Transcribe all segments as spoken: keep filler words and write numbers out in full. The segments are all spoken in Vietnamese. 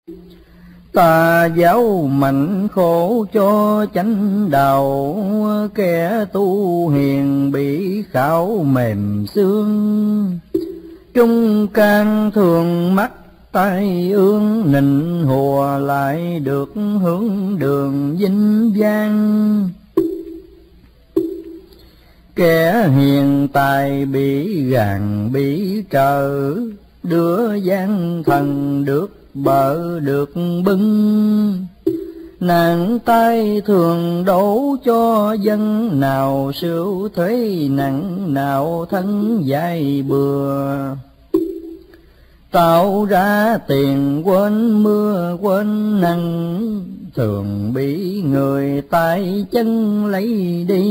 Ta giáo mạnh khổ cho chánh đạo, kẻ tu hiền bị khảo mềm xương. Trung can thường mắt tai ương, nịnh hùa lại được hướng đường vinh vang. Kẻ hiền tài bị gàn bị trở, đứa gian thần được bợ được bưng. Nạn tai thường đổ cho dân, nào sưu thuế nặng nào thân dài bừa. Tạo ra tiền quên mưa quên nắng, thường bị người tay chân lấy đi.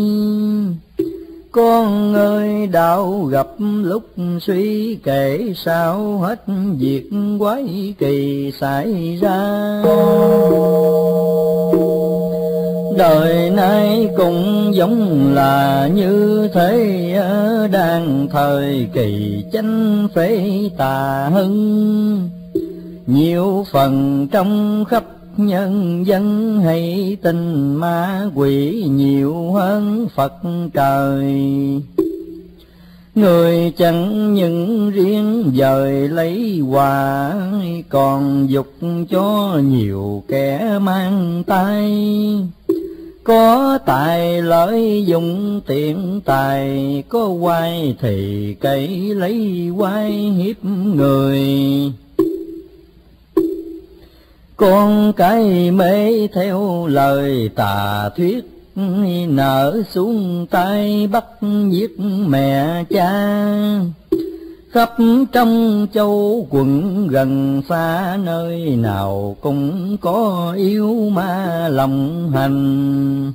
Con ơi đạo gặp lúc suy, kể sao hết việc quái kỳ xảy ra. Đời nay cũng giống là như thế, đang thời kỳ chánh phế tà hưng. Nhiều phần trong khắp nhân dân hay tin ma quỷ, nhiều hơn Phật trời. Người chẳng những riêng dời lấy hòa, còn dục cho nhiều kẻ mang tay. Có tài lợi dụng tiện tài, có oai thì cậy lấy oai hiếp người. Con cái mê theo lời tà thuyết, nở xuống tay bắt giết mẹ cha. Khắp trong châu quận gần xa, nơi nào cũng có yêu ma lòng hành.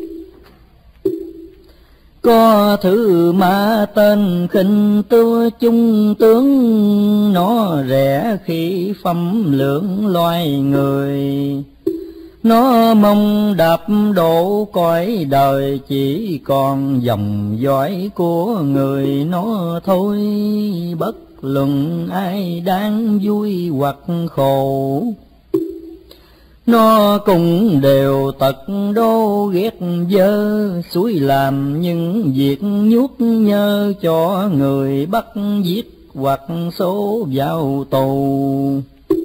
Có thứ ma tên khinh tư chung tướng, nó rẻ khi phẩm lượng loài người. Nó mong đạp đổ cõi đời, chỉ còn dòng dõi của người nó thôi. Bất luận ai đang vui hoặc khổ, nó cũng đều tật đố ghét dơ. Suối làm những việc nhuốc nhơ, cho người bắt giết hoặc số vào tù.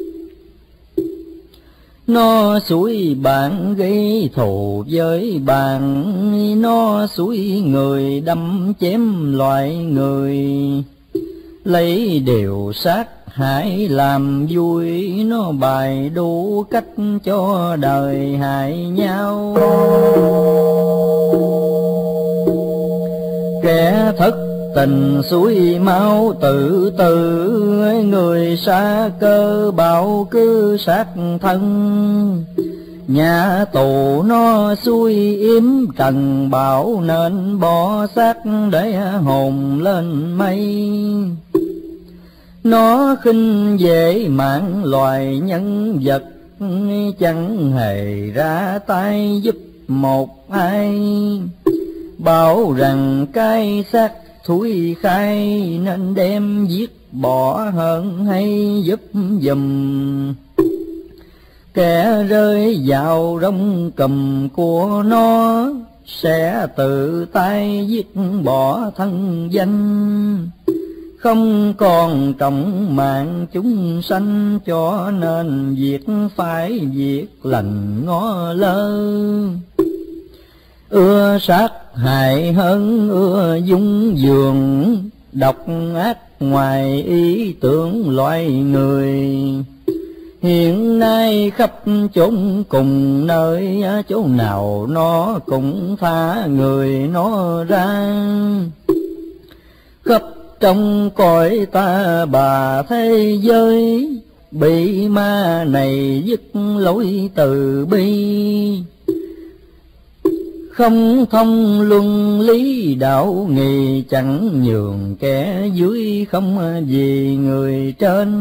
Nó suối bạn gây thù với bạn, nó suối người đâm chém loài người. Lấy điều sát hại làm vui, nó bày đủ cách cho đời hại nhau. Kẻ thất tình suối mau tự tử, người xa cơ bạo cứ sát thân. Nhà tù nó xuôi yếm trần bảo, nên bỏ xác để hồn lên mây. Nó khinh dễ mạng loài nhân vật, chẳng hề ra tay giúp một ai. Bảo rằng cái xác thúi khai, nên đem giết bỏ hơn hay giúp giùm. Kẻ rơi vào rong cầm của nó, sẽ tự tay giết bỏ thân danh. Không còn trọng mạng chúng sanh, cho nên việc phải việc lành ngó lơ. Ưa sát hại hơn ưa dung dường, độc ác ngoài ý tưởng loài người. Hiện nay khắp chốn cùng nơi, chỗ nào nó cũng tha người nó ra. Khắp trong cõi ta bà thế giới, bị ma này dứt lối từ bi. Không thông luân lý đạo nghị, chẳng nhường kẻ dưới. Không vì người trên,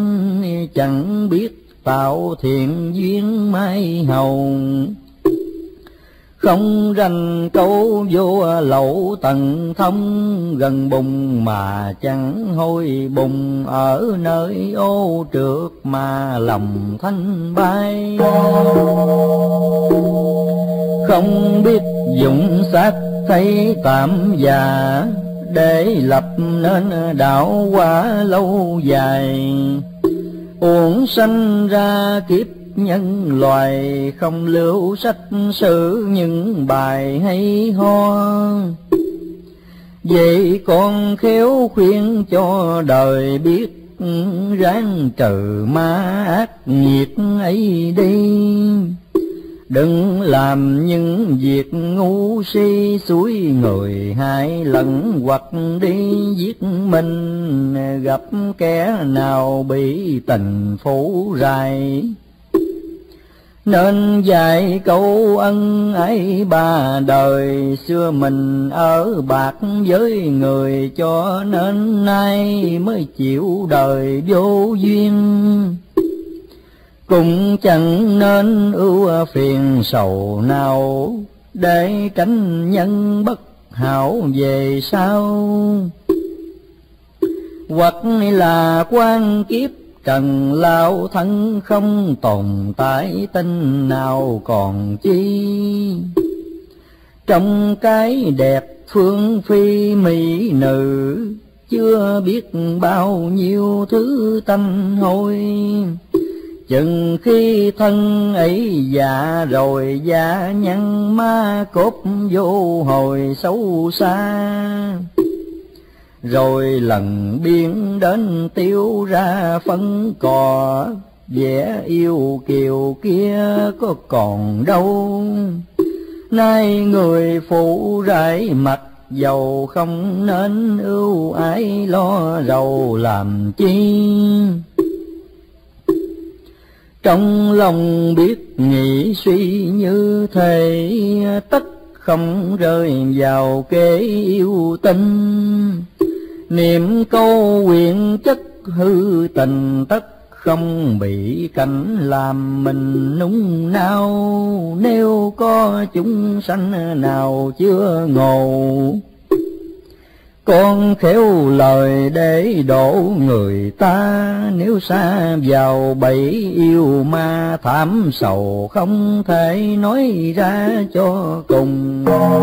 chẳng biết tạo thiện duyên mai hồng. Không rành câu vô lậu tầng thông, gần bùng mà chẳng hôi bùng, ở nơi ô trượt mà lòng thanh bay. Không biết dụng xác thấy tạm già, để lập nên đạo quả lâu dài. Uổng sanh ra kiếp nhân loài, không lưu sách sử những bài hay ho. Vậy con khéo khuyên cho đời biết, ráng trừ ma ác nghiệt ấy đi. Đừng làm những việc ngu si, suối người hai lần hoặc đi giết mình. Gặp kẻ nào bị tình phủ rài, nên dạy câu ân ái ba đời. Xưa mình ở bạc với người, cho nên nay mới chịu đời vô duyên. Cũng chẳng nên ưu phiền sầu nào, để tránh nhân bất hảo về sau. Hoặc là quan kiếp trần lao thân, không tồn tại tinh nào còn chi. Trong cái đẹp phương phi mỹ nữ, chưa biết bao nhiêu thứ tanh hôi. Chừng khi thân ấy già rồi, già nhăn ma cốt vô hồi xấu xa. Rồi lần biên đến tiêu ra phân cò, vẻ yêu kiều kia có còn đâu. Nay người phụ rải mặt giàu, không nên ưu ái lo rầu làm chi. Trong lòng biết nghĩ suy như thế, tất không rơi vào kế yêu tình. Niệm câu nguyện chất hư tình, tất không bị cảnh làm mình nung nao. Nếu có chúng sanh nào chưa ngộ, con khéo lời để đổ người ta. Nếu xa vào bẫy yêu ma, thảm sầu không thể nói ra cho cùng.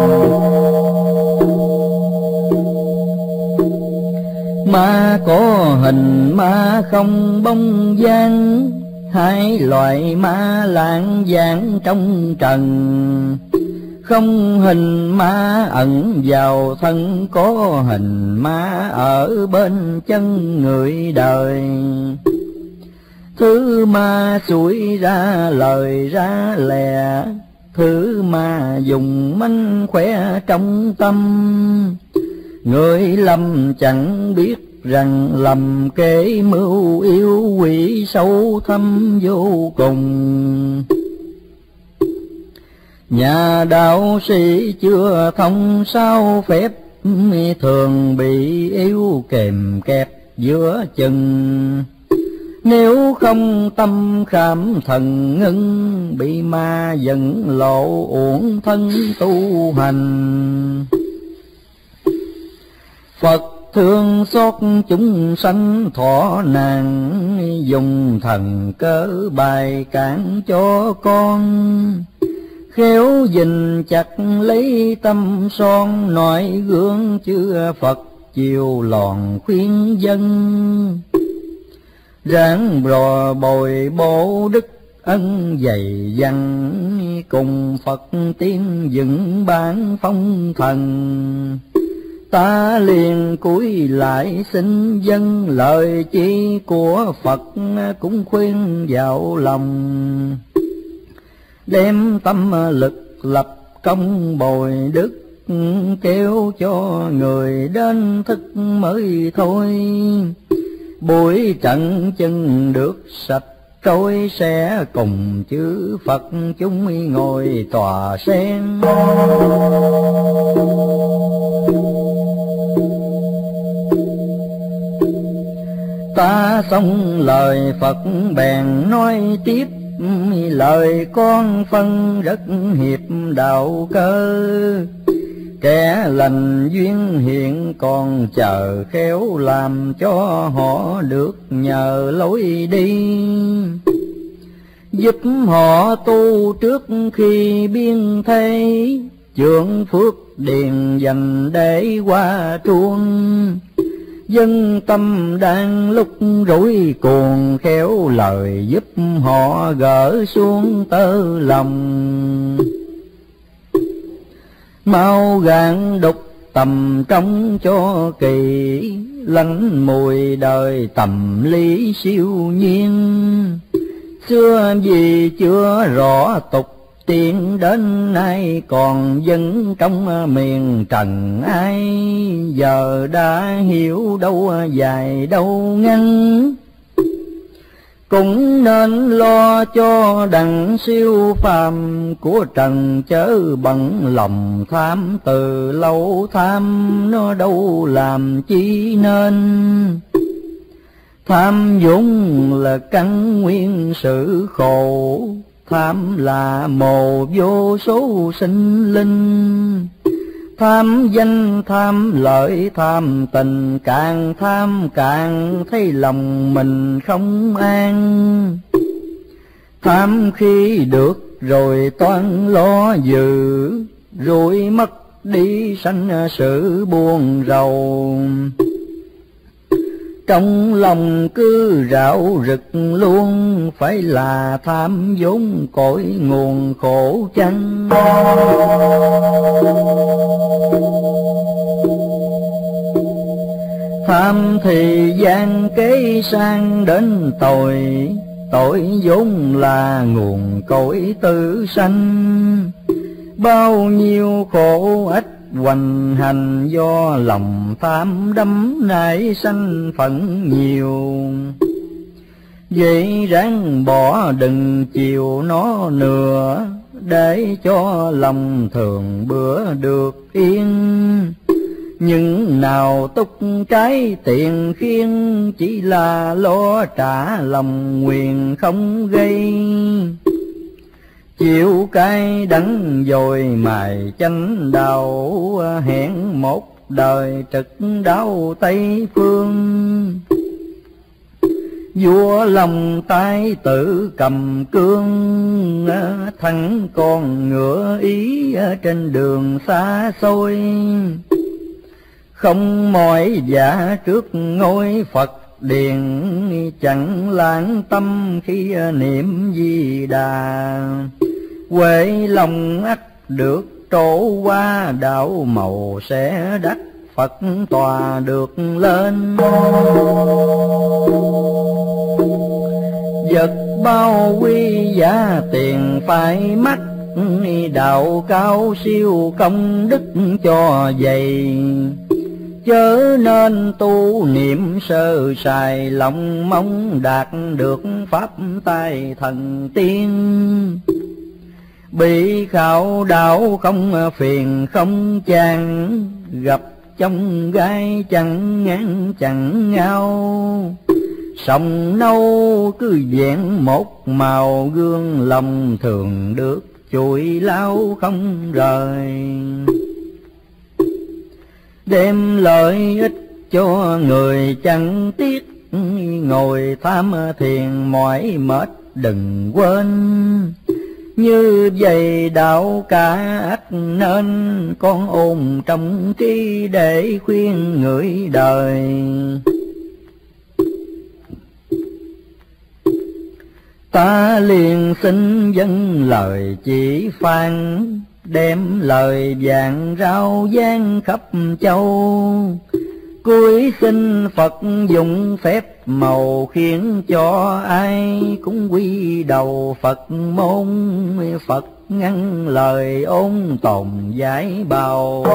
Ma có hình ma không bóng dáng, hai loại ma lạng vàng trong trần. Không hình ma ẩn vào thân, có hình ma ở bên chân người đời. Thứ ma xuôi ra lời ra lè, thứ ma dùng mánh khỏe trong tâm. Người lầm chẳng biết rằng lầm kế mưu yêu quỷ sâu thâm vô cùng. Nhà đạo sĩ chưa thông sao phép, thường bị yêu kèm kẹp giữa chừng. Nếu không tâm khảm thần ngưng, bị ma dẫn lộ uổng thân tu hành. Phật thương xót chúng sanh thọ nạn, dùng thần cớ bài cản cho con. Khéo gìn chặt lấy tâm son, nói gương chư Phật chiều lòn khuyên dân. Ráng rò bồi bổ đức ân dày dặn, cùng Phật tiên dựng bản phong thần. Ta liền cúi lại xin dâng, lời chỉ của Phật cũng khuyên vào lòng. Đem tâm lực lập công bồi đức, kêu cho người đến thức mới thôi. Buổi trận chân được sạch trôi, sẽ cùng chư Phật chúng ngồi tòa sen. Ta xong lời Phật bèn nói tiếp, lời con phân rất hiệp đạo cơ. Kẻ lành duyên hiện còn chờ khéo làm cho họ được nhờ lối đi. Giúp họ tu trước khi biên thế, chưởng phước điền dành để qua truông. Dân tâm đang lúc rối cuồng, khéo lời giúp họ gỡ xuống tơ lòng. Mau gạn đục tầm trong cho kỳ, lánh mùi đời tầm lý siêu nhiên. Xưa gì chưa rõ tục tiến đến nay, còn dân trong miền trần ai. Giờ đã hiểu đâu dài đâu ngăn, cũng nên lo cho đặng siêu phàm. Của trần chớ bận lòng tham, từ lâu tham nó đâu làm chi nên. Tham vốn là căn nguyên sự khổ, tham là mồ vô số sinh linh. Tham danh tham lợi tham tình, càng tham càng thấy lòng mình không an. Tham khi được rồi toan lo dự, rồi mất đi sanh sự buồn rầu. Trong lòng cứ rạo rực luôn, phải là tham vốn cội nguồn khổ chăng. Tham thì gian kế sang đến tội, tội vốn là nguồn cội tử sanh. Bao nhiêu khổ ích hoành hành, do lòng tham đắm nảy sanh phận nhiều. Vậy ráng bỏ đừng chiều nó nữa, để cho lòng thường bữa được yên. Nhưng nào túc trái tiền khiên, chỉ là lo trả lòng nguyền không gây. Chịu cay đắng dồi mài chanh đau, hẹn một đời trực đau Tây phương. Vua lòng tay tự cầm cương, thắng con ngựa ý trên đường xa xôi. Không mỏi dạ trước ngôi Phật điền, chẳng lãng tâm khi niệm Di Đà. Huệ lòng ắt được trổ qua, đạo màu sẽ đắc Phật tòa được lên. Vật bao quy giá tiền phải mắc, đạo cao siêu công đức cho dày. Chớ nên tu niệm sơ sài, lòng mong đạt được pháp tai thần tiên. Bị khảo đạo không phiền không chán, gặp trong gai chẳng ngán chẳng ngao. Sông nâu cứ vẹn một màu, gương lòng thường được chùi lao không rời. Đem lợi ích cho người chẳng tiếc, ngồi tham thiền mỏi mệt đừng quên. Như vậy đạo cả ắt nên, con ôn trong trí để khuyên người đời. Ta liền xin dâng lời chỉ phan, đem lời vàng rao giang khắp châu. Cuối xin Phật dùng phép màu, khiến cho ai cũng quy đầu Phật môn. Phật ngăn lời ôn tồn giải bào,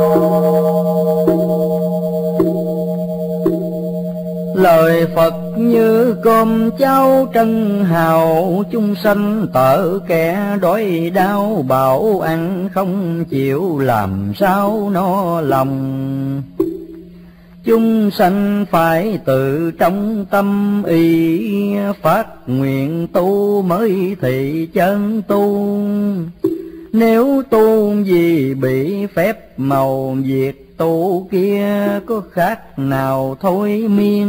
lời Phật như cơm cháo trân hào. Chúng sanh tợ kẻ đói đau, bảo ăn không chịu làm sao no lòng. Chúng sanh phải tự trong tâm ý, phát nguyện tu mới thị chân tu. Nếu tu gì bị phép màu việc tu kia, có khác nào thôi miên.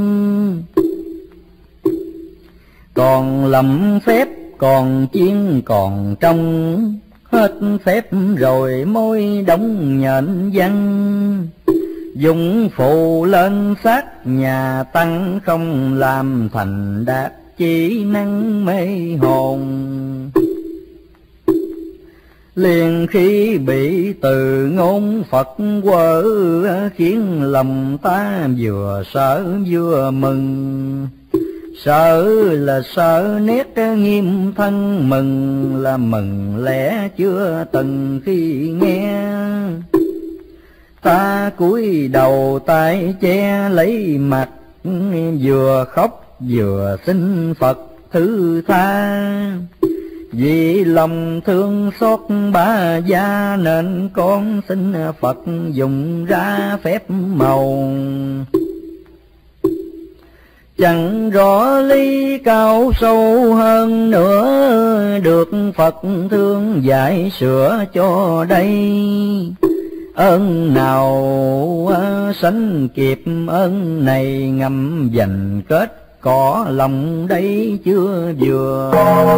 Còn lầm phép còn chiên còn trong, hết phép rồi môi đóng nhện văn. Dùng phụ lên sát nhà tăng, không làm thành đạt chỉ năng mê hồn. Liền khi bị từ ngôn Phật quở, khiến lòng ta vừa sợ vừa mừng. Sợ là sợ nét nghiêm thân, mừng là mừng lẽ chưa từng khi nghe. Ta cúi đầu tay che lấy mặt, vừa khóc vừa xin Phật thứ tha. Vì lòng thương xót ba gia, nên con xin Phật dùng ra phép màu. Chẳng rõ lý cao sâu hơn nữa, được Phật thương dạy sửa cho đây. Ơn nào sánh kịp ơn này, ngầm dành kết có lòng đây chưa vừa.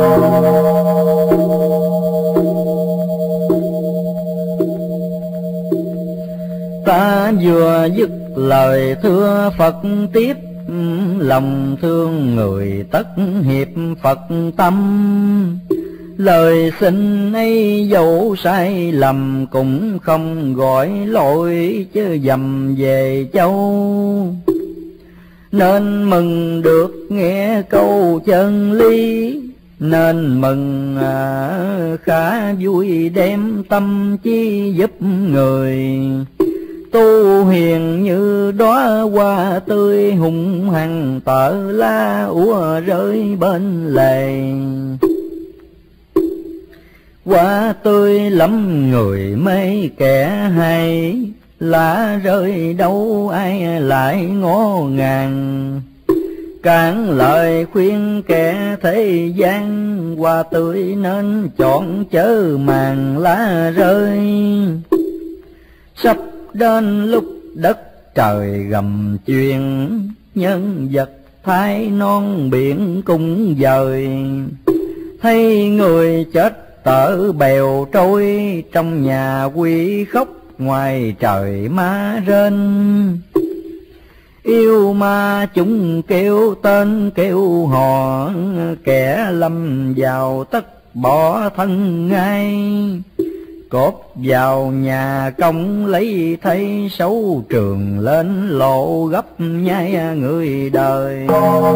Ta vừa dứt lời thưa Phật tiếp, lòng thương người tất hiệp Phật tâm. Lời xin ấy dẫu sai lầm, cũng không gọi lỗi chứ dầm về châu. Nên mừng được nghe câu chân lý, nên mừng à, khá vui đem tâm chi giúp người. Tu hiền như đóa hoa tươi, hung hăng tợ lá úa rơi bên lề. Hoa tươi lắm người mê kẻ hay, lá rơi đâu ai lại ngó ngàng. Cản lời khuyên kẻ thế gian, hoa tươi nên chọn chớ màng lá rơi. Sắp đến lúc đất trời gầm chuyện, nhân vật thái non biển cũng dời. Thấy người chết tở bèo trôi, trong nhà quỷ khóc ngoài trời ma rên. Yêu ma chúng kêu tên kêu hò, kẻ lâm vào tất bỏ thân ngay. Cốt vào nhà công lấy thấy xấu trường lên, lộ gấp nhai người đời.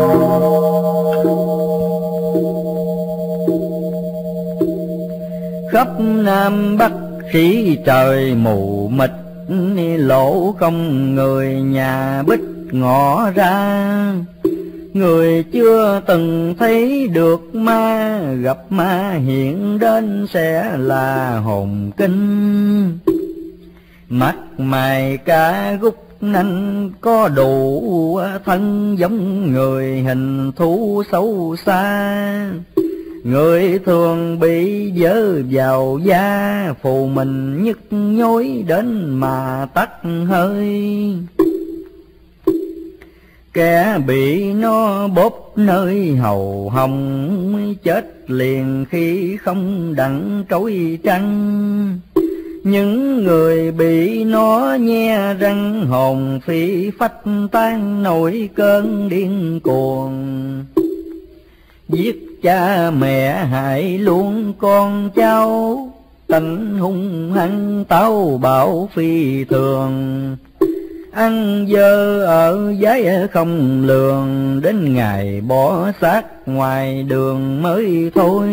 Khắp Nam Bắc khí trời mù mịt, lỗ không người nhà bích ngõ ra. Người chưa từng thấy được ma, gặp ma hiện đến sẽ là hồn kinh. Mắt mày cá gút nanh có đủ, thân giống người hình thú xấu xa. Người thường bị dơ vào da, phù mình nhức nhối đến mà tắt hơi. Kẻ bị nó bóp nơi hầu hồng, chết liền khi không đặng trối trăng. Những người bị nó nhe răng, hồn phi phách tan nổi cơn điên cuồng. Giết cha mẹ hại luôn con cháu, tánh hung hăng táo bạo phi thường. Ăn dơ ở giấy không lường, đến ngày bỏ xác ngoài đường mới thôi.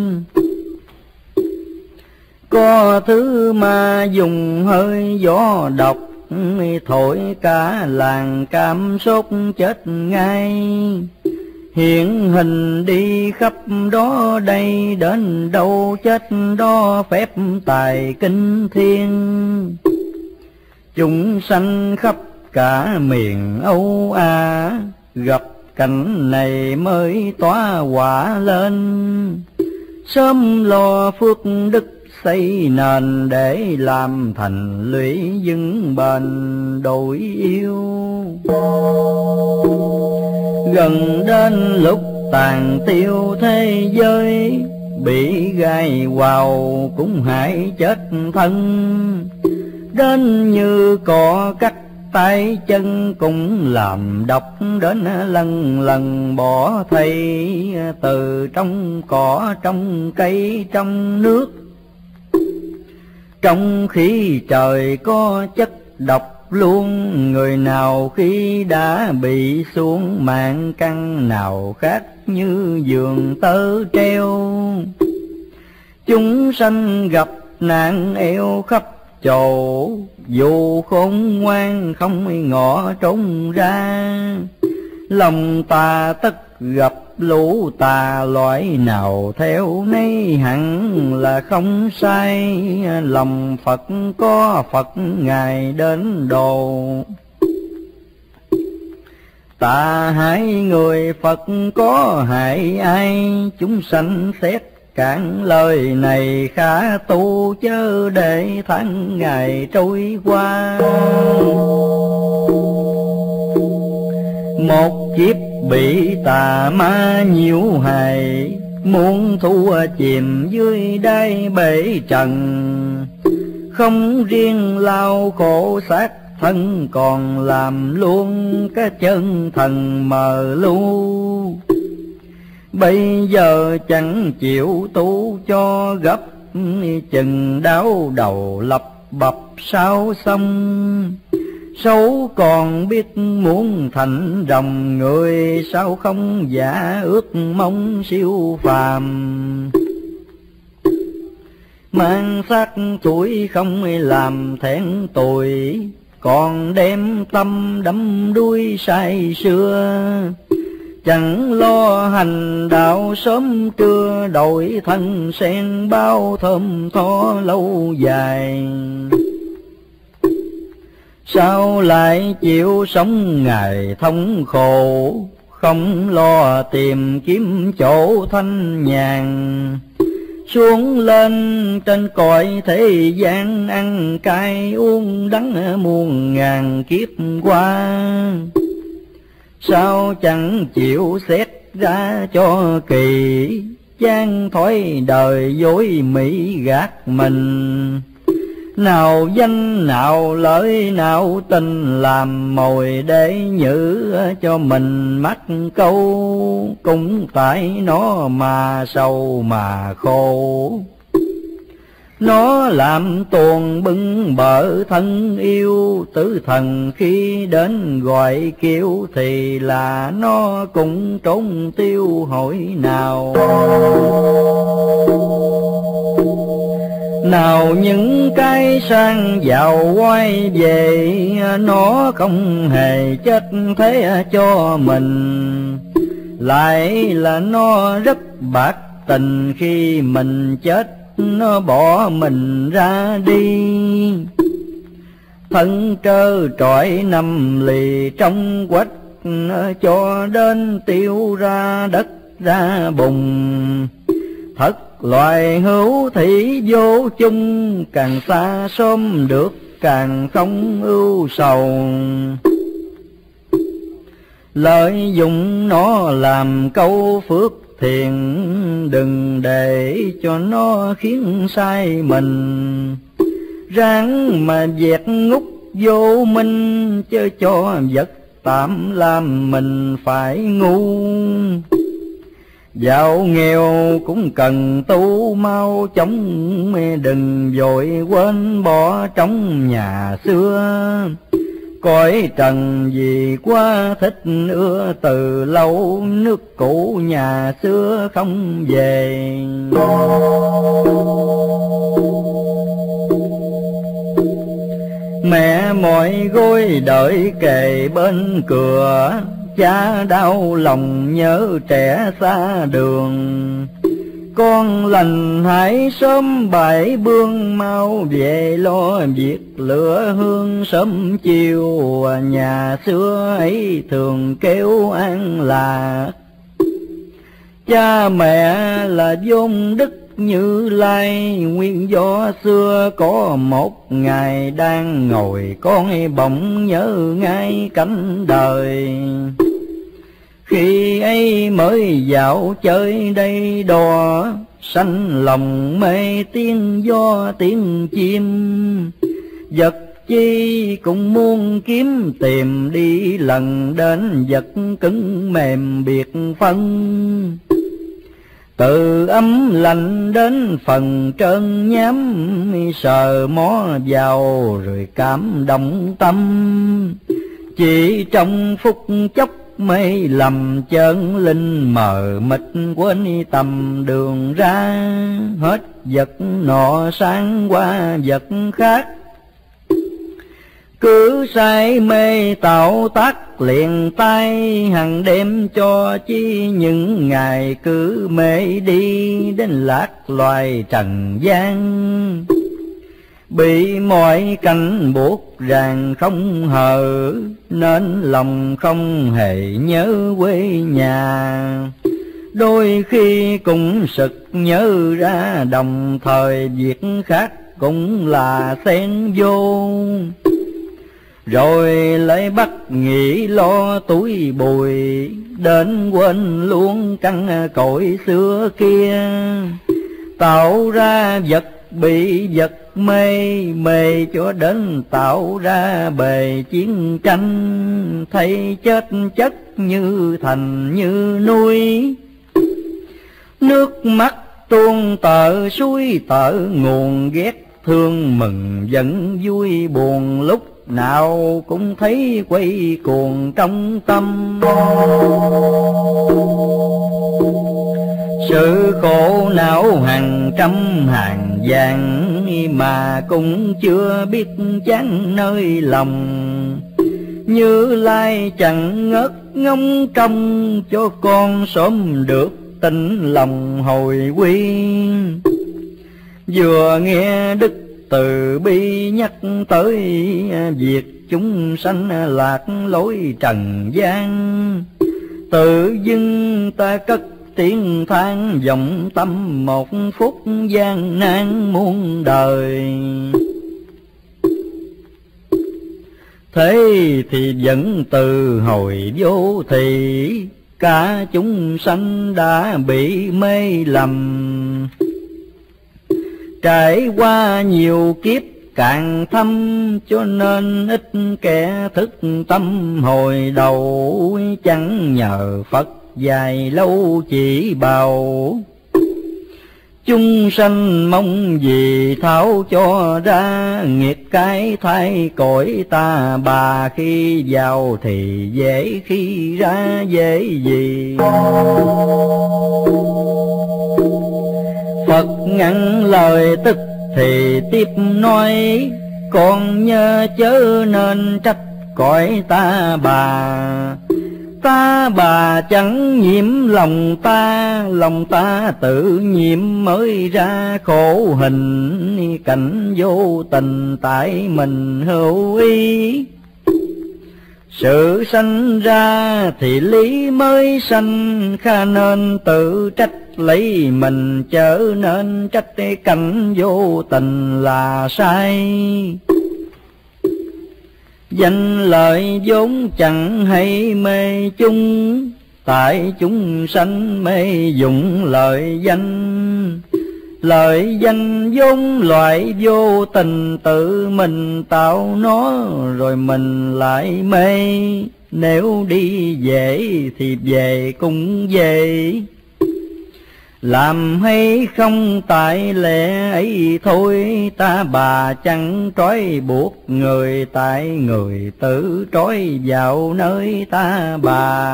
Có thứ mà dùng hơi gió độc, thổi cả làng cam sốt chết ngay. Hiện hình đi khắp đó đây, đến đâu chết đó phép tài kinh thiên. Chúng sanh khắp cả miền Âu A, gặp cảnh này mới tỏa hỏa lên. Sớm lo phước đức xây nền, để làm thành lũy vững bền đổi yêu. Gần đến lúc tàn tiêu thế giới, bị gai vào cũng hãy chết thân. Đến như cỏ cắt tay chân, cũng làm độc đến lần lần bỏ thây. Từ trong cỏ, trong cây, trong nước, trong khi trời có chất độc luôn. Người nào khi đã bị xuống mạng căn, nào khác như giường tơ treo. Chúng sanh gặp nạn eo khắp chỗ, dù khôn ngoan không ngõ trốn ra. Lòng ta tất gặp lũ tà, loại nào theo nấy hẳn là không sai. Lòng Phật có Phật Ngài đến độ, tà hại người Phật có hại ai. Chúng sanh xét cản lời này khá tu, chớ để tháng ngày trôi qua. Một kiếp bị tà ma nhiễu hại, muốn thua chìm dưới đáy bể trần. Không riêng lao khổ xác thân, còn làm luôn cái chân thần mờ lu. Bây giờ chẳng chịu tu cho gấp, chừng đau đầu lập bập sao xong. Sâu còn biết muốn thành rồng, người sao không giả ước mong siêu phàm. Mang xác tuổi không làm thẹn tuổi, còn đem tâm đắm đuối say xưa. Chẳng lo hành đạo sớm trưa, đổi thân sen bao thơm tho lâu dài. Sao lại chịu sống ngày thống khổ, không lo tìm kiếm chỗ thanh nhàn. Xuống lên trên cõi thế gian, ăn cay uống đắng muôn ngàn kiếp qua. Sao chẳng chịu xét ra cho kỳ, chán thói đời dối mỹ gạt mình. Nào danh nào lợi nào tình, làm mồi để nhử cho mình mắc câu. Cũng tại nó mà sầu mà khổ, nó làm tuồng bưng bợ thân yêu. Tử thần khi đến gọi kêu, thì là nó cũng trốn tiêu hỏi nào. Nào những cái sang giàu quay về, nó không hề chết thế cho mình. Lại là nó rất bạc tình, khi mình chết nó bỏ mình ra đi. Thân trơ trọi nằm lì trong quách, cho đến tiêu ra đất ra bùn. Thật loài hữu thủy vô chung, càng xa xôm được càng không ưu sầu. Lợi dụng nó làm câu phước thiện, đừng để cho nó khiến sai mình. Ráng mà dẹt ngút vô minh, chớ cho vật tạm làm mình phải ngu. Giàu nghèo cũng cần tu mau chóng, đừng vội quên bỏ trong nhà xưa. Cõi trần vì quá thích ưa, từ lâu nước cũ nhà xưa không về. Mẹ mỏi gối đợi kề bên cửa, cha đau lòng nhớ trẻ xa đường. Con lành hãy sớm bãi bương, mau về lo việc lửa hương sớm chiều. Nhà xưa ấy thường kêu an là cha mẹ là vốn đức Như Lai. Nguyên do xưa có một ngày đang ngồi, con bỗng nhớ ngay cảnh đời. Khi ấy mới dạo chơi đây đò, sanh lòng mê tiếng gió tiếng chim. Vật chi cũng muốn kiếm tìm, đi lần đến vật cứng mềm biệt phân. Từ ấm lạnh đến phần trơn nhám, sờ mó vào rồi cảm động tâm. Chỉ trong phút chốc mây lầm chân linh, mờ mịt quên tầm đường ra. Hết vật nọ sáng qua vật khác, cứ say mê tạo tác liền tay. Hằng đêm cho chi những ngày cứ mê đi, đến lạc loài trần gian. Bị mọi cảnh buộc ràng không hờ, nên lòng không hề nhớ quê nhà. Đôi khi cũng sực nhớ ra, đồng thời việc khác cũng là xen vô. Rồi lấy bắt nghĩ lo túi bùi, đến quên luôn căn cội xưa kia. Tạo ra vật bị vật mê, mê cho đến tạo ra bề chiến tranh. Thấy chết chất như thành như núi, nước mắt tuôn tợ suối tợ nguồn. Ghét thương mừng giận vui buồn, lúc nào cũng thấy quay cuồng trong tâm. Sự khổ não hàng trăm hàng vàng, mà cũng chưa biết chán nơi lòng. Như Lai chẳng ngớt ngóng trông, cho con sớm được tỉnh lòng hồi quy. Vừa nghe Đức Từ bi nhắc tới, việc chúng sanh lạc lối trần gian. Tự dưng ta cất tiếng than vọng tâm, một phút gian nan muôn đời. Thế thì vẫn từ hồi vô thị, cả chúng sanh đã bị mê lầm. Trải qua nhiều kiếp càng thâm, cho nên ít kẻ thức tâm hồi đầu. Chẳng nhờ Phật dài lâu chỉ bào, chúng sanh mong gì tháo cho ra. Nghiệt cái thay cõi ta bà, khi vào thì dễ, khi ra dễ gì. Phật ngăn lời tức thì tiếp nói, con nhớ chớ nên trách cõi ta bà. Ta bà chẳng nhiễm lòng ta, lòng ta tự nhiễm mới ra khổ hình. Cảnh vô tình tại mình hữu ý, sự sanh ra thì lý mới sanh. Kha nên tự trách lấy mình, trở nên trách cảnh vô tình là sai. Danh lợi vốn chẳng hay mê chung, tại chúng sanh mê dụng lợi danh. Lợi danh vốn loại vô tình, tự mình tạo nó rồi mình lại mê. Nếu đi về thì về cũng về, làm hay không tại lẽ ấy thôi. Ta bà chẳng trói buộc người, tại người tự trói vào nơi ta bà.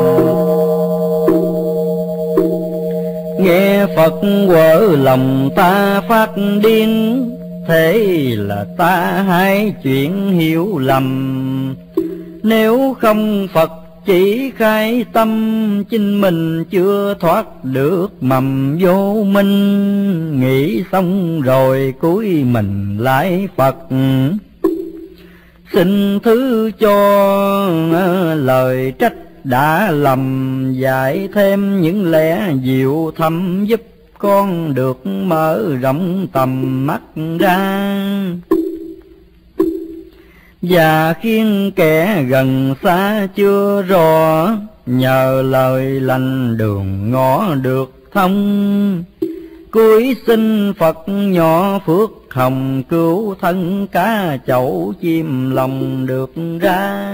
Nghe Phật quở lòng ta phát điên, thế là ta hai chuyện hiểu lầm. Nếu không Phật chỉ khai tâm, chính mình chưa thoát được mầm vô minh. Nghĩ xong rồi cúi mình lại Phật, xin thứ cho lời trách đã lầm, dạy thêm những lẽ diệu thâm giúp con được mở rộng tầm mắt ra, và khiến kẻ gần xa chưa rõ, nhờ lời lành đường ngõ được thông. Cúi xin Phật nhỏ phước hồng, cứu thân cá chậu chim lòng được ra.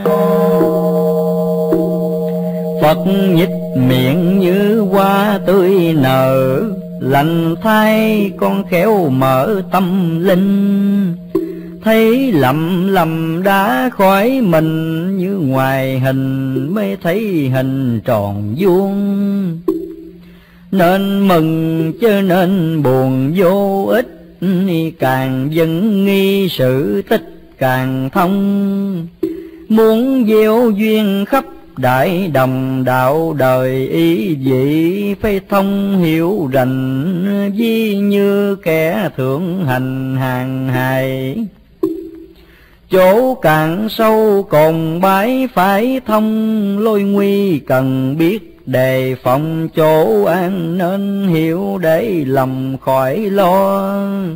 Phật nhích miệng như hoa tươi nở, lành thay con khéo mở tâm linh. Thấy lầm lầm đã khỏi mình, như ngoài hình mới thấy hình tròn vuông. Nên mừng chứ nên buồn vô ích, càng dâng nghi sự tích càng thông. Muốn gieo duyên khắp đại đồng, đạo đời ý vị phải thông hiểu rành. Ví như kẻ thượng hành hàng hài, chỗ càng sâu còn bãi phải thông. Lối nguy cần biết đề phòng, chỗ an nên hiểu để lòng khỏi lo.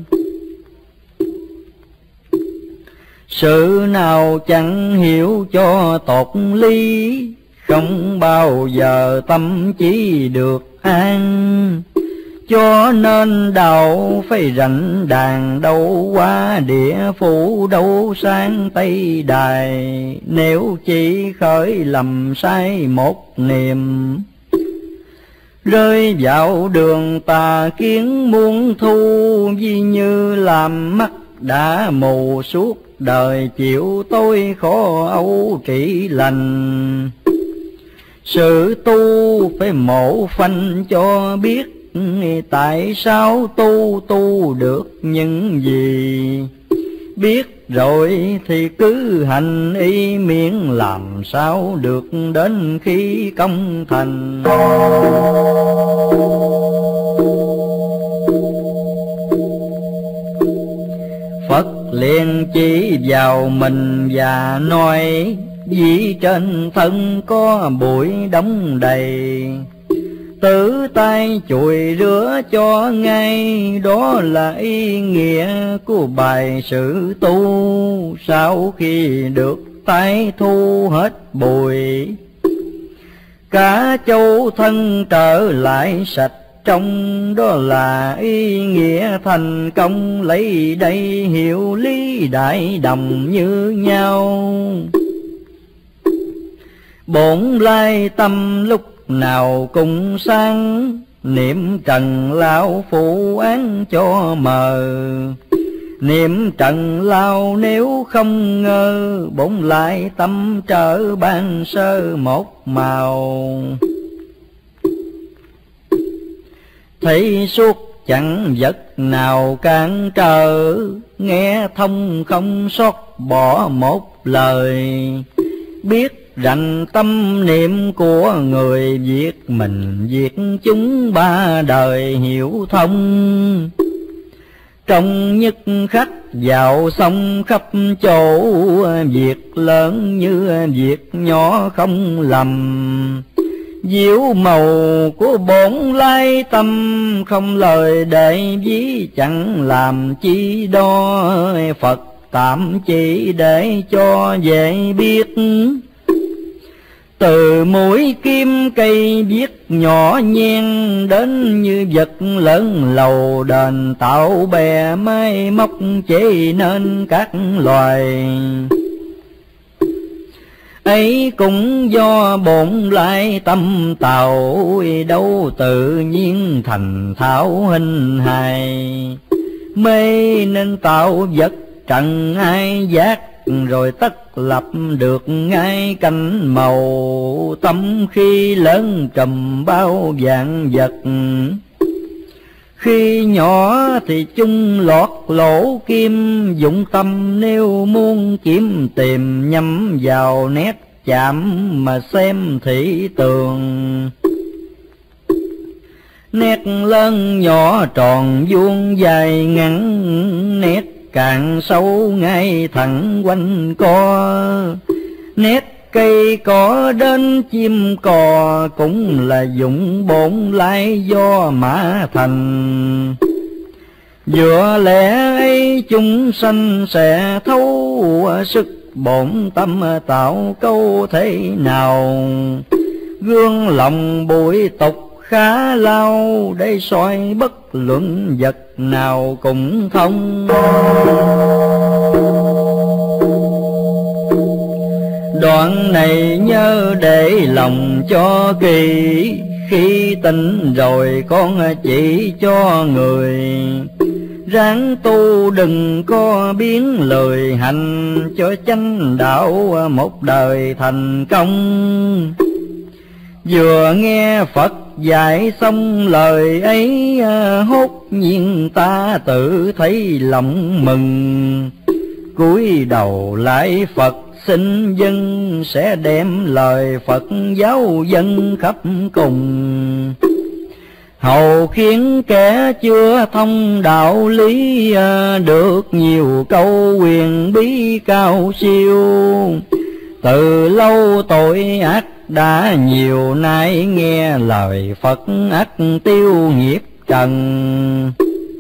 Sự nào chẳng hiểu cho tột lý, không bao giờ tâm trí được an. Cho nên đạo phải rảnh đàn, đâu qua địa phủ đâu sang Tây Đài. Nếu chỉ khởi lầm sai một niềm, rơi vào đường tà kiến muôn thu. Vì như làm mắt đã mù, suốt đời chịu tôi khó âu trị lành. Sự tu phải mổ phanh cho biết, tại sao tu tu được những gì. Biết rồi thì cứ hành y, miễn làm sao được đến khi công thành. Phật liền chỉ vào mình và nói, vì trên thân có bụi đóng đầy, tự tay chùi rửa cho ngay. Đó là ý nghĩa của bài sự tu, sau khi được tay thu hết bụi, cả châu thân trở lại sạch trong. Đó là ý nghĩa thành công, lấy đây hiểu lý đại đồng như nhau. Bổn lai tâm lúc nào cũng sáng, niệm trần lao phụ án cho mờ. Niệm trần lao nếu không ngờ, bổn lại tâm trở ban sơ một màu. Thấy suốt chẳng vật nào cản trở, nghe thông không sót bỏ một lời. Biết rành tâm niệm của người, việc mình việc chúng ba đời hiểu thông. Trong nhất khách vào sông khắp chỗ, việc lớn như việc nhỏ không lầm. Diệu màu của bổn lai tâm, không lời để ví chẳng làm chi đo. Phật tạm chỉ để cho dễ biết, từ mũi kim cây viết nhỏ nhen, đến như vật lớn lầu đền tạo bè máy móc chế nên các loài. Ấy cũng do bổn lại tâm tạo, đâu tự nhiên thành thảo hình hài. Mê nên tạo vật trần ai giác, rồi tất lập được ngay cánh màu. Tâm khi lớn trùm bao vạn vật, khi nhỏ thì chung lọt lỗ kim. Dụng tâm nếu muốn kiếm tìm, nhắm vào nét chạm mà xem thị tường. Nét lớn nhỏ tròn vuông dài ngắn, nét càng sâu ngay thẳng quanh co. Nét cây cỏ đến chim cò, cũng là dụng bổn lai do mã thành. Vừa lẽ ấy chúng sanh sẽ thấu sức, bổn tâm tạo câu thế nào. Gương lòng bụi tục khá lao, để soi bất luận vật nào cũng thông. Đoạn này nhớ để lòng cho kỹ, khi tỉnh rồi con chỉ cho người. Ráng tu đừng có biến lời hành, cho chánh đạo một đời thành công. Vừa nghe Phật dạy xong lời ấy, hốt nhiên ta tự thấy lòng mừng. Cúi đầu lại Phật xin dân, sẽ đem lời Phật giáo dân khắp cùng. Hầu khiến kẻ chưa thông đạo lý, được nhiều câu quyền bí cao siêu. Từ lâu tội ác đã nhiều, nay nghe lời Phật ắt tiêu nghiệp trần.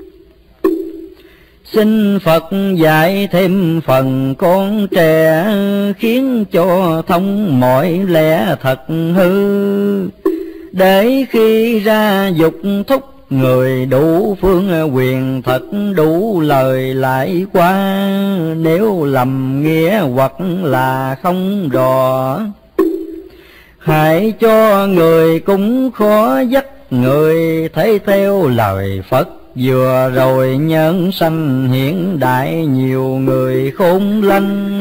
Xin Phật dạy thêm phần con trẻ, khiến cho thông mọi lẽ thật hư. Để khi ra dục thúc người đủ phương quyền, thật đủ lời lại qua. Nếu lầm nghĩa hoặc là không rõ, hãy cho người cũng khó dắt người. Thấy theo lời Phật vừa rồi nhân sanh, hiện đại nhiều người khôn lanh.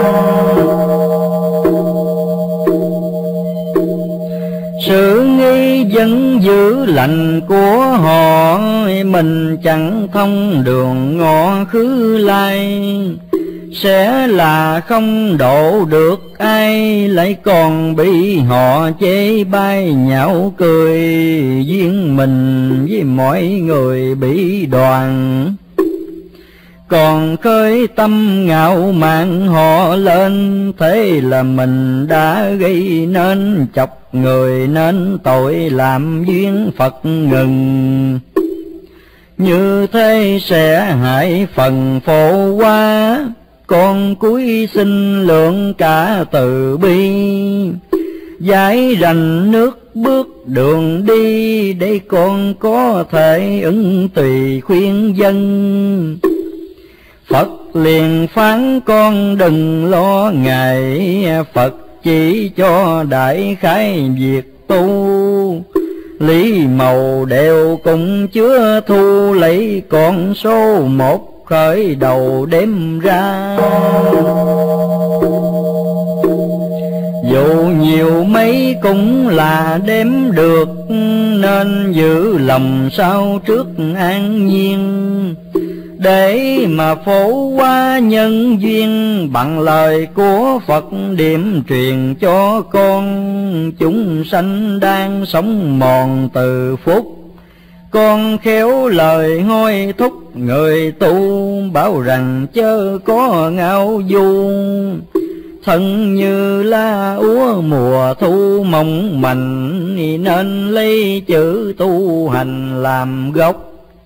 Sự nghi vẫn giữ lành của họ, mình chẳng thông đường ngõ khứ lai. Sẽ là không độ được ai, lại còn bị họ chê bai nhạo cười. Duyên mình với mọi người bị đoàn, còn khơi tâm ngạo mạn họ lên. Thế là mình đã gây nên chọc người, nên tội làm duyên Phật ngừng. Như thế sẽ hại phần phổ qua, con cúi xin lượng cả từ bi. Giải rành nước bước đường đi, để con có thể ứng tùy khuyên dân. Phật liền phán con đừng lo ngại, Phật chỉ cho đại khái việc tu. Lý màu đều cũng chứa thu, lấy con số một khởi đầu đêm ra. Dù nhiều mấy cũng là đếm được, nên giữ lòng sao trước an nhiên. Để mà phổ qua nhân duyên, bằng lời của Phật điểm truyền cho con. Chúng sanh đang sống mòn từ phút, con khéo lời hối thúc người tu. Bảo rằng chớ có ngao du, thân như lá úa mùa thu mong manh. Nên lấy chữ tu hành làm gốc,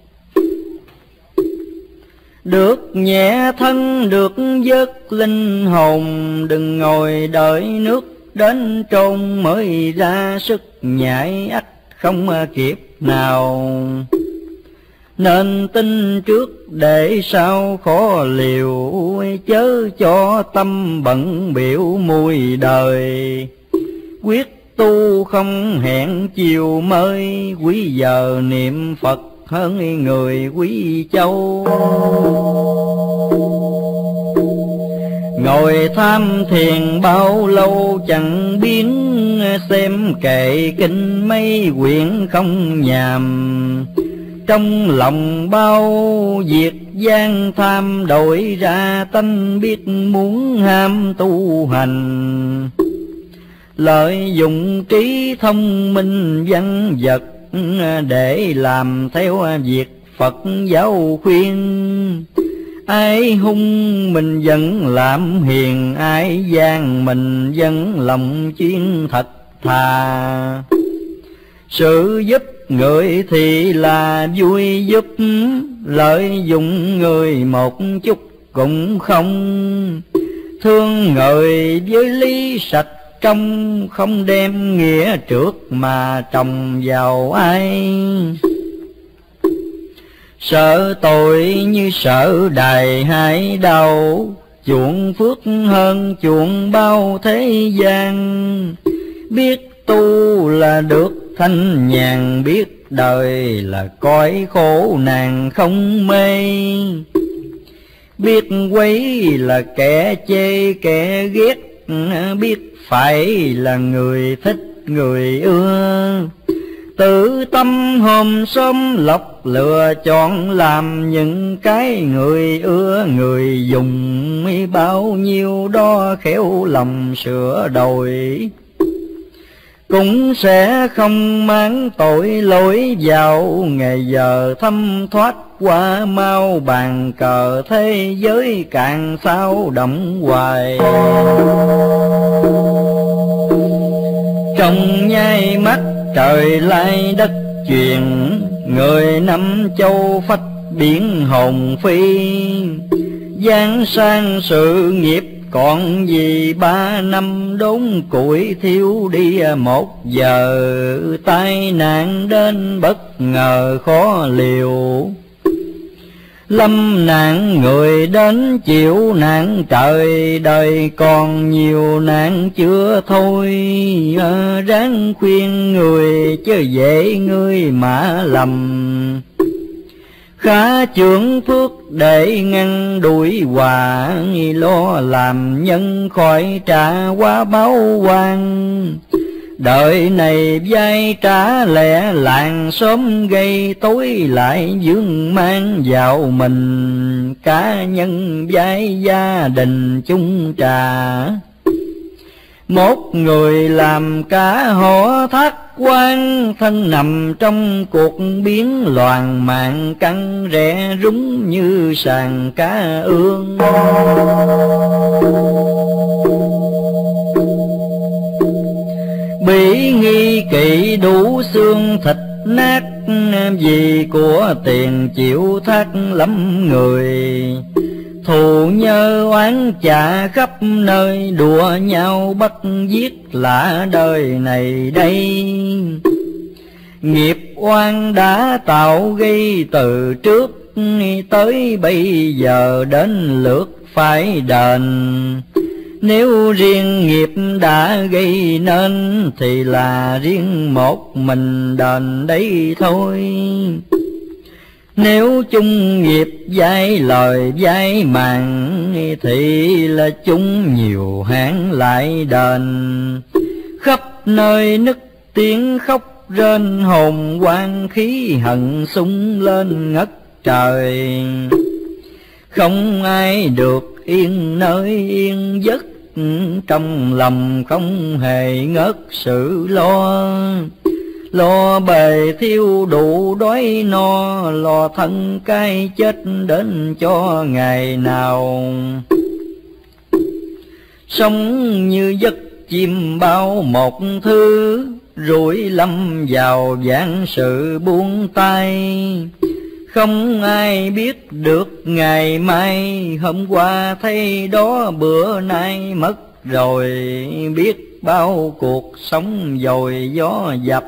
được nhẹ thân được vớt linh hồn. Đừng ngồi đợi nước đến trôn mới ra sức nhảy, ắt không kịp nào. Nên tin trước để sau khó liều, chớ cho tâm bận biểu mùi đời. Quyết tu không hẹn chiều mới, quý giờ niệm Phật hơn người quý châu. Ngồi tham thiền bao lâu chẳng biến, xem kệ kinh mấy quyển không nhàm. Trong lòng bao việc gian tham, đổi ra tánh biết muốn ham tu hành. lợi dụng trí thông minh văn vật để làm theo việc Phật giáo khuyên. Ai hung mình vẫn làm hiền, ai gian mình vẫn lòng chuyên thật thà. Sự giúp người thì là vui giúp, lợi dụng người một chút cũng không. Thương người với lý sạch trong, không đem nghĩa trước mà trồng vào ai. Sợ tội như sợ đài hai đầu, chuộng phước hơn chuộng bao thế gian. Biết tu là được thanh nhàn, biết đời là cõi khổ nạn không mê. Biết quấy là kẻ chê kẻ ghét, biết phải là người thích người ưa. Tự tâm hôm sớm lọc lựa chọn, làm những cái người ưa người dùng. Bao nhiêu đó khéo lòng sửa đổi, cũng sẽ không mang tội lỗi vào. Ngày giờ thâm thoát qua mau, bàn cờ thế giới càng sao động hoài. Trong nháy mắt trời lai đất chuyển, người năm châu phách biển hồn phi. Giang sang sự nghiệp còn gì, ba năm đốn củi thiếu đi một giờ. Tai nạn đến bất ngờ khó liều, lâm nạn người đến chịu nạn trời. Đời còn nhiều nạn chưa thôi, à, ráng khuyên người chứ dễ ngươi mà lầm. Khá chưởng phước để ngăn đuổi hòa, lo làm nhân khỏi trả quá báo quan. Đời này vai trả lẻ làng, sớm gây tối lại vướng mang vào mình. Cá nhân vai gia đình chung trà, một người làm cả họ thác quan. Thân nằm trong cuộc biến loạn, mạng căng rẽ rúng như sàn cá ương. Bị nghi kỵ đủ xương thịt nát, vì của tiền chịu thác lắm người. Thù nhơ oán trả khắp nơi, đùa nhau bắt giết lạ đời này đây. Nghiệp oan đã tạo gây từ trước, tới bây giờ đến lượt phải đền. Nếu riêng nghiệp đã gây nên, thì là riêng một mình đền đấy thôi. Nếu chung nghiệp vai lời vai màng, thì là chung nhiều hạn lại đền. Khắp nơi nức tiếng khóc rên, hồn quan khí hận sung lên ngất trời. Không ai được yên nơi yên giấc, trong lòng không hề ngớt sự lo. Lo bề thiêu đủ đói no, lo thân cái chết đến cho ngày nào. Sống như giấc chim bao một thứ, rủi lâm vào vạn sự buông tay. Không ai biết được ngày mai, hôm qua thấy đó bữa nay mất rồi. Biết bao cuộc sống dồi gió dập,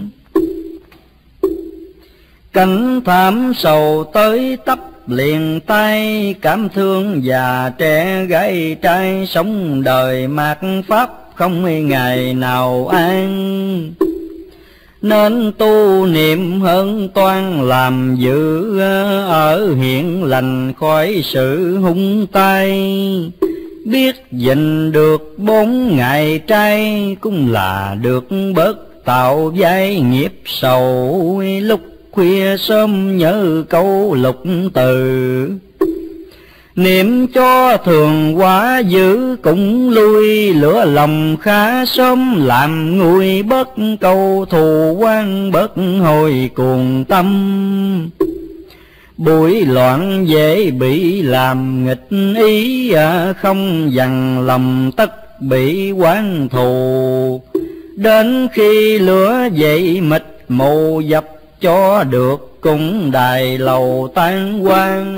cảnh thảm sầu tới tấp liền tay. Cảm thương già trẻ gái trai, sống đời mạt pháp không ngày nào an. Nên tu niệm hơn toan làm giữ, ở hiện lành khỏi sự hung tay. Biết gìn được bốn ngày trai, cũng là được bớt tạo vai nghiệp sầu. Lúc khuya sớm nhớ câu lục từ, Niệm cho thường quá giữ cũng lui, lửa lòng khá sớm làm nguôi, bớt câu thù quan bớt hồi cuồng tâm. Buổi loạn dễ bị làm nghịch ý, không dằn lòng tất bị oán thù. Đến khi lửa dậy mịt mù dập cho được, cùng đài lầu tan quang.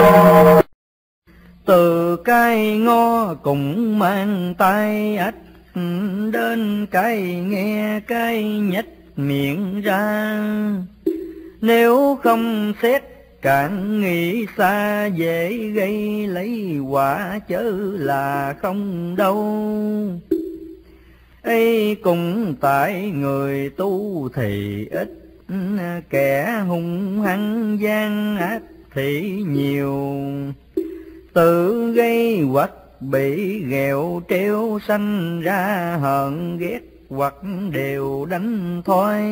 Từ cái ngõ cũng mang tay ách, đến cái nghe cái nhếch miệng ra. Nếu không xét cạn nghĩ xa, dễ gây lấy quả chớ là không đâu. Ấy cũng tại người tu thì ít, kẻ hung hăng gian ác thì nhiều. Tự gây hoặc bị ghẹo treo, sanh ra hờn ghét hoặc đều đánh thoi.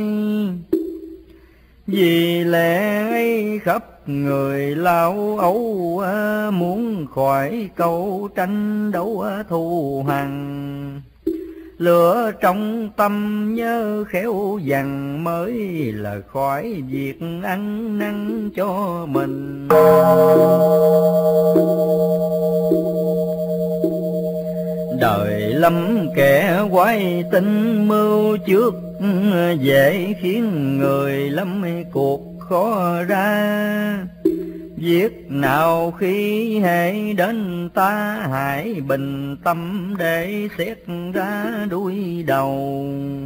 Vì lẽ ấy khắp người lao ấu, muốn khỏi câu tranh đấu thù hằn. Lửa trong tâm nhớ khéo dằn, mới là khỏi việc ăn năn cho mình. Đời lắm kẻ quái tinh mưu trước, dễ khiến người lắm cuộc khó ra. Việc nào khi hãy đến ta, hãy bình tâm để xét ra đuôi đầu.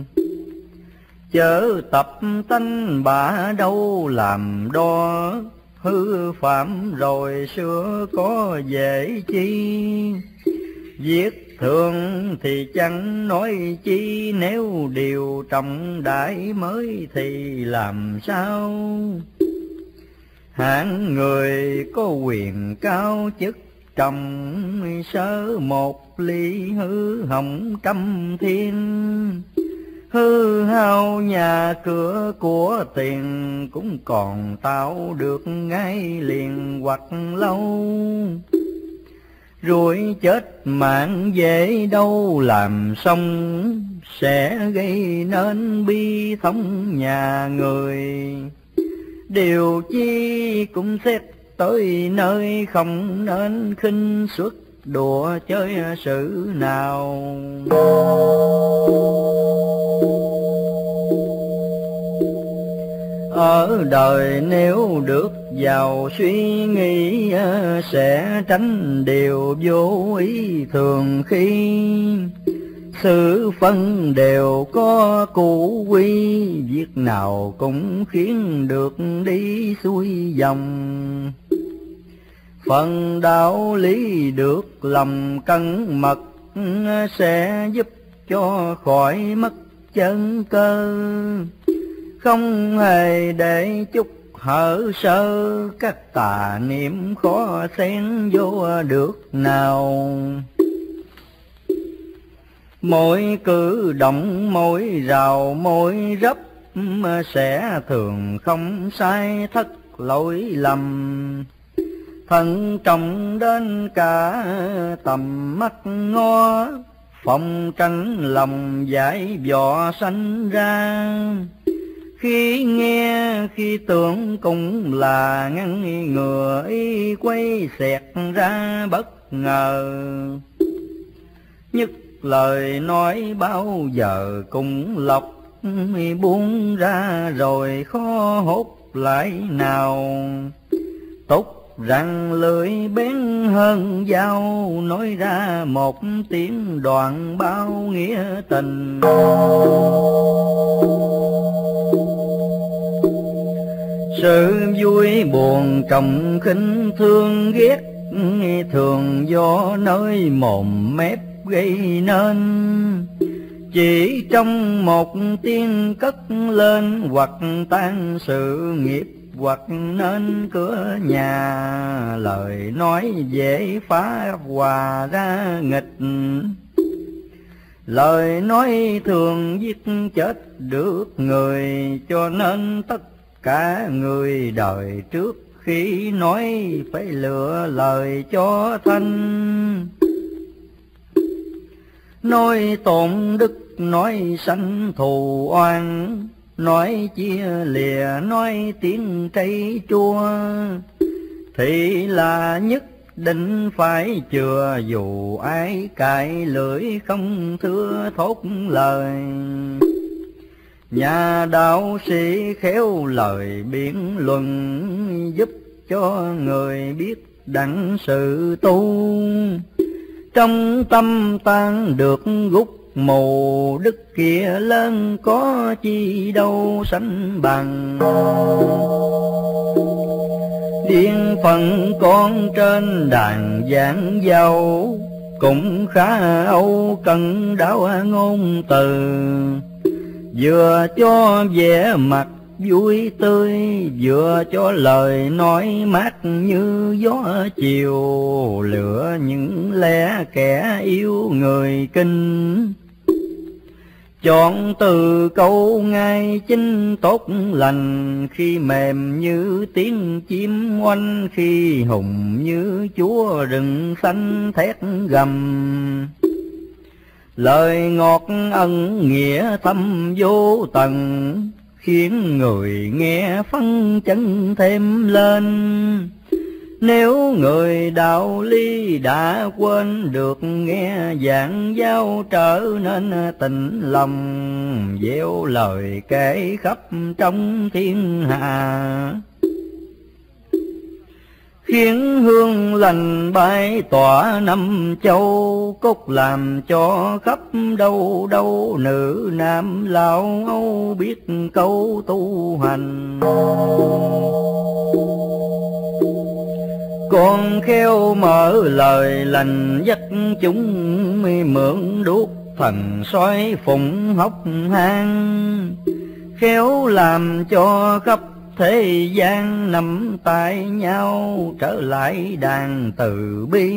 Chớ tập tánh bả đâu làm đo, hư phạm rồi xưa có dễ chi. Việc thường thì chẳng nói chi, nếu điều trọng đại mới thì làm sao. Hạng người có quyền cao chức trọng, sớ một ly hư hỏng trăm thiên. Hư hao nhà cửa của tiền, cũng còn tạo được ngay liền hoặc lâu. Rồi chết mạng dễ đâu làm xong, sẽ gây nên bi thống nhà người. Điều chi cũng xét tới nơi, không nên khinh suất đùa chơi sự nào. Ở đời nếu được giàu suy nghĩ, sẽ tránh điều vô ý thường khi. Sự phân đều có cụ quy, việc nào cũng khiến được đi xuôi dòng. Phần đạo lý được lòng cân mật, sẽ giúp cho khỏi mất chân cơ. Không hề để chút hở sơ, các tà niệm khó xen vô được nào. Mỗi cử động mỗi rào mỗi rấp, sẽ thường không sai thất lỗi lầm. Thận trọng đến cả tầm mắt ngó, phòng tránh lòng giải vỏ sanh ra. Khi nghe khi tưởng cũng là ngăn ngừa, ý quay xẹt ra bất ngờ. Nhất lời nói bao giờ cũng lọc, buông ra rồi khó hốt lại nào. Tốt rằng lưỡi bén hơn dao, nói ra một tiếng đoạn bao nghĩa tình. Sự vui buồn trọng khinh thương ghét, thường do nơi mồm mép gây nên. Chỉ trong một tiếng cất lên, hoặc tan sự nghiệp, hoặc nên cửa nhà. Lời nói dễ phá hòa ra nghịch, lời nói thường giết chết được người. Cho nên tất cả người đời trước khi nói phải lựa lời cho thanh. Nói tổn đức, nói sanh thù oan, nói chia lìa, nói tiếng cây chua, thì là nhất định phải chừa, dù ai cãi lưỡi không thưa thốt lời. Nhà đạo sĩ khéo lời biện luận, giúp cho người biết đặng sự tu. Trong tâm tan được gút mù, đức kia lớn có chi đâu sánh bằng. Điên phận con trên đàn giảng dâu, cũng khá âu cần đáo ngôn từ. Vừa cho vẻ mặt vui tươi, vừa cho lời nói mát như gió chiều, lựa những lẽ kẻ yêu người kinh. Chọn từ câu ngay chính tốt lành, khi mềm như tiếng chim oanh, khi hùng như chúa rừng xanh thét gầm. Lời ngọt ân nghĩa thâm vô tận, khiến người nghe phấn chấn thêm lên. Nếu người đạo lý đã quên được nghe giảng giáo, trở nên tình lòng gieo lời kể khắp trong thiên hạ. Khiến hương lành bay tỏa năm châu, cốt làm cho khắp đâu đâu nữ nam lão âu biết câu tu hành. Con khéo mở lời lành dắt chúng, mượn đuốc thần soi phụng hốc hang. Khéo làm cho khắp thế gian nắm tay nhau, trở lại đàn từ bi.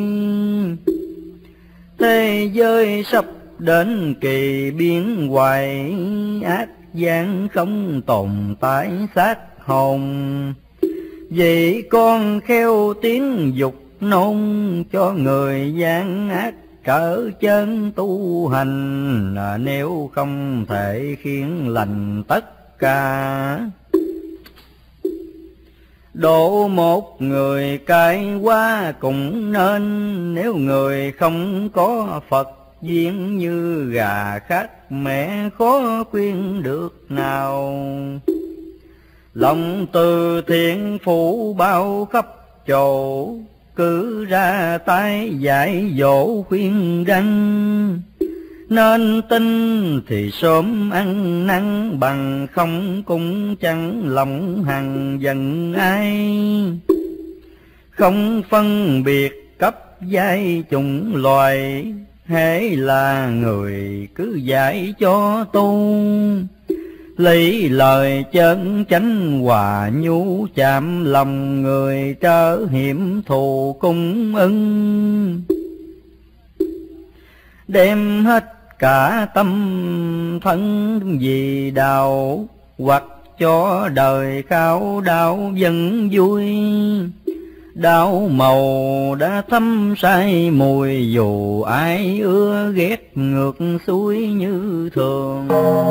Thế giới sắp đến kỳ biến hoài, ác gian không tồn tại xác hồn. Vậy con khéo tiếng dục nôn, cho người gian ác trở chân tu hành. Nếu không thể khiến lành tất cả, độ một người cai qua cũng nên. Nếu người không có Phật duyên, như gà khác mẹ khó khuyên được nào. Lòng từ thiện phủ bao khắp chỗ, cứ ra tay dạy dỗ khuyên răn. Nên tin thì sớm ăn năn, bằng không cũng chẳng lòng hằng giận ai. Không phân biệt cấp giai chủng loài, hễ là người cứ dạy cho tu. Lấy lời chân chánh hòa nhu, chạm lòng người trở hiểm thù cung ưng. Đem hết cả tâm thân vì đạo, hoặc cho đời khao đau vẫn vui. Đạo màu đã thấm say mùi, dù ai ưa ghét ngược xuôi như thường.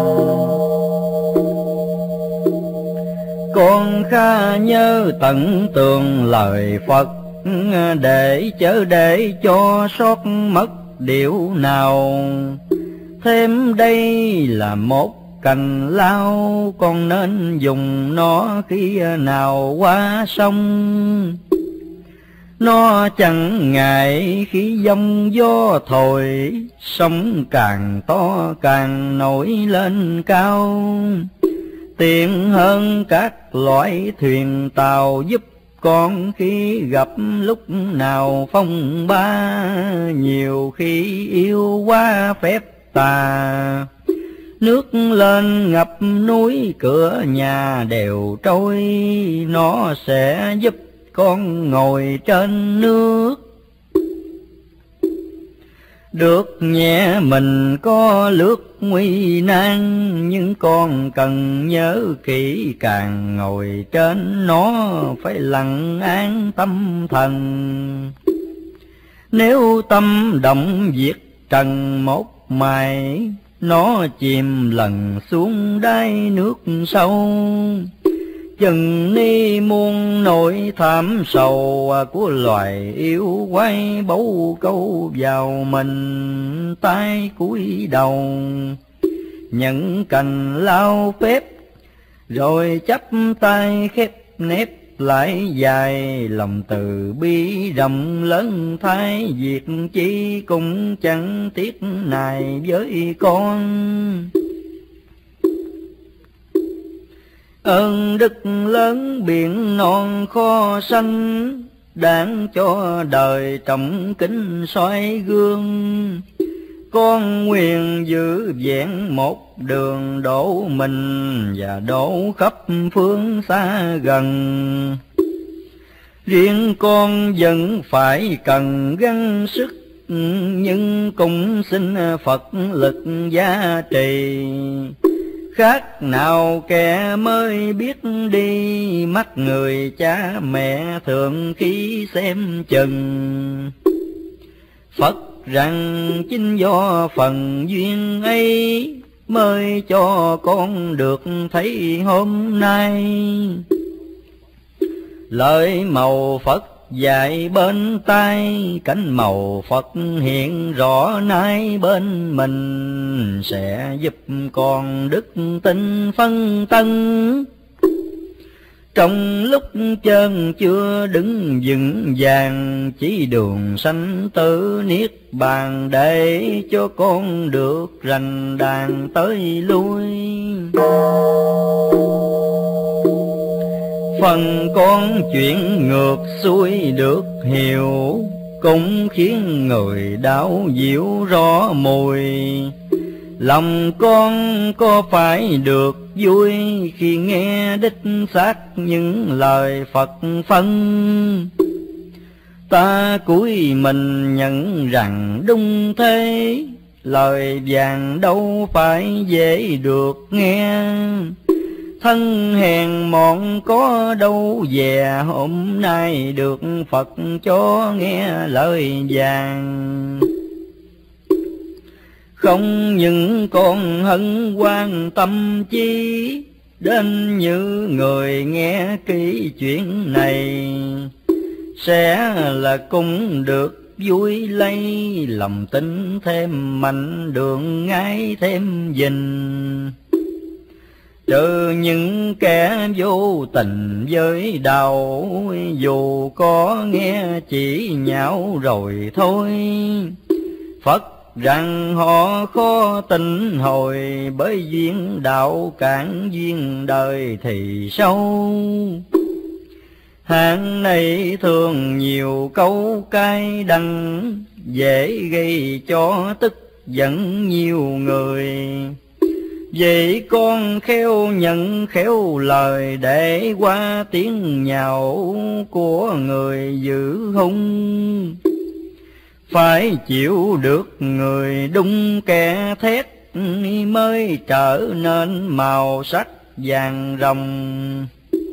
Con khá nhớ tận tường lời Phật, để chớ để cho sót mất điều nào. Thêm đây là một cành lao, con nên dùng nó khi nào qua sông. Nó chẳng ngại khi giông gió thổi, sóng càng to càng nổi lên cao. Tiện hơn các loại thuyền tàu, giúp con khi gặp lúc nào phong ba. Nhiều khi yêu quá phép tà, nước lên ngập núi cửa nhà đều trôi. Nó sẽ giúp con ngồi trên nước, Được nhẹ mình có lướt nguy nan, nhưng con cần nhớ kỹ càng, ngồi trên nó phải lặng an tâm thần. Nếu tâm động diệt trần một mài, nó chìm lần xuống đáy nước sâu. Chừng ni muôn nỗi thảm sầu của loài yêu quái, bấu câu vào mình tay cúi đầu. Nhận cành lao phép rồi chắp tay khép nép lại dài, lòng từ bi rộng lớn thái việc chi cũng chẳng tiếc nài với con. Ơn đức lớn biển non kho xanh, đáng cho đời trọng kính soi gương. Con nguyện giữ vẹn một đường đổ mình, và đổ khắp phương xa gần. Riêng con vẫn phải cần gắng sức, nhưng cũng xin Phật lực gia trì. Khác nào kẻ mới biết đi, mắt người cha mẹ thường khi xem chừng. Phật rằng chính do phần duyên ấy, mới cho con được thấy hôm nay. Lời màu Phật dạy bên tai, cánh màu Phật hiện rõ nay bên mình, sẽ giúp con đức tin phân tân. Trong lúc chân chưa đứng vững vàng, chỉ đường sanh tử niết bàn, để cho con được rành đàn tới lui. Phần con chuyện ngược xuôi được hiểu, cũng khiến người đau diệu rõ mùi. Lòng con có phải được vui, khi nghe đích xác những lời Phật phân. Ta cúi mình nhận rằng đúng thế, lời vàng đâu phải dễ được nghe. Thân hèn mọn có đâu về, hôm nay được Phật cho nghe lời vàng. Không những con hân hoan tâm chi, đến như người nghe kỹ chuyện này, sẽ là cũng được vui lây. Lòng tin thêm mạnh, đường ngay thêm dình. Trừ những kẻ vô tình với đạo, dù có nghe chỉ nhạo rồi thôi. Phật rằng họ khó tình hồi, bởi duyên đạo cản duyên đời thì sâu. Hạng này thường nhiều câu cay đắng, dễ gây cho tức giận nhiều người. Vậy con khéo nhận khéo lời, để qua tiếng nhạo của người dữ hung. Phải chịu được người đúng kẻ thét, mới trở nên màu sắc vàng rồng.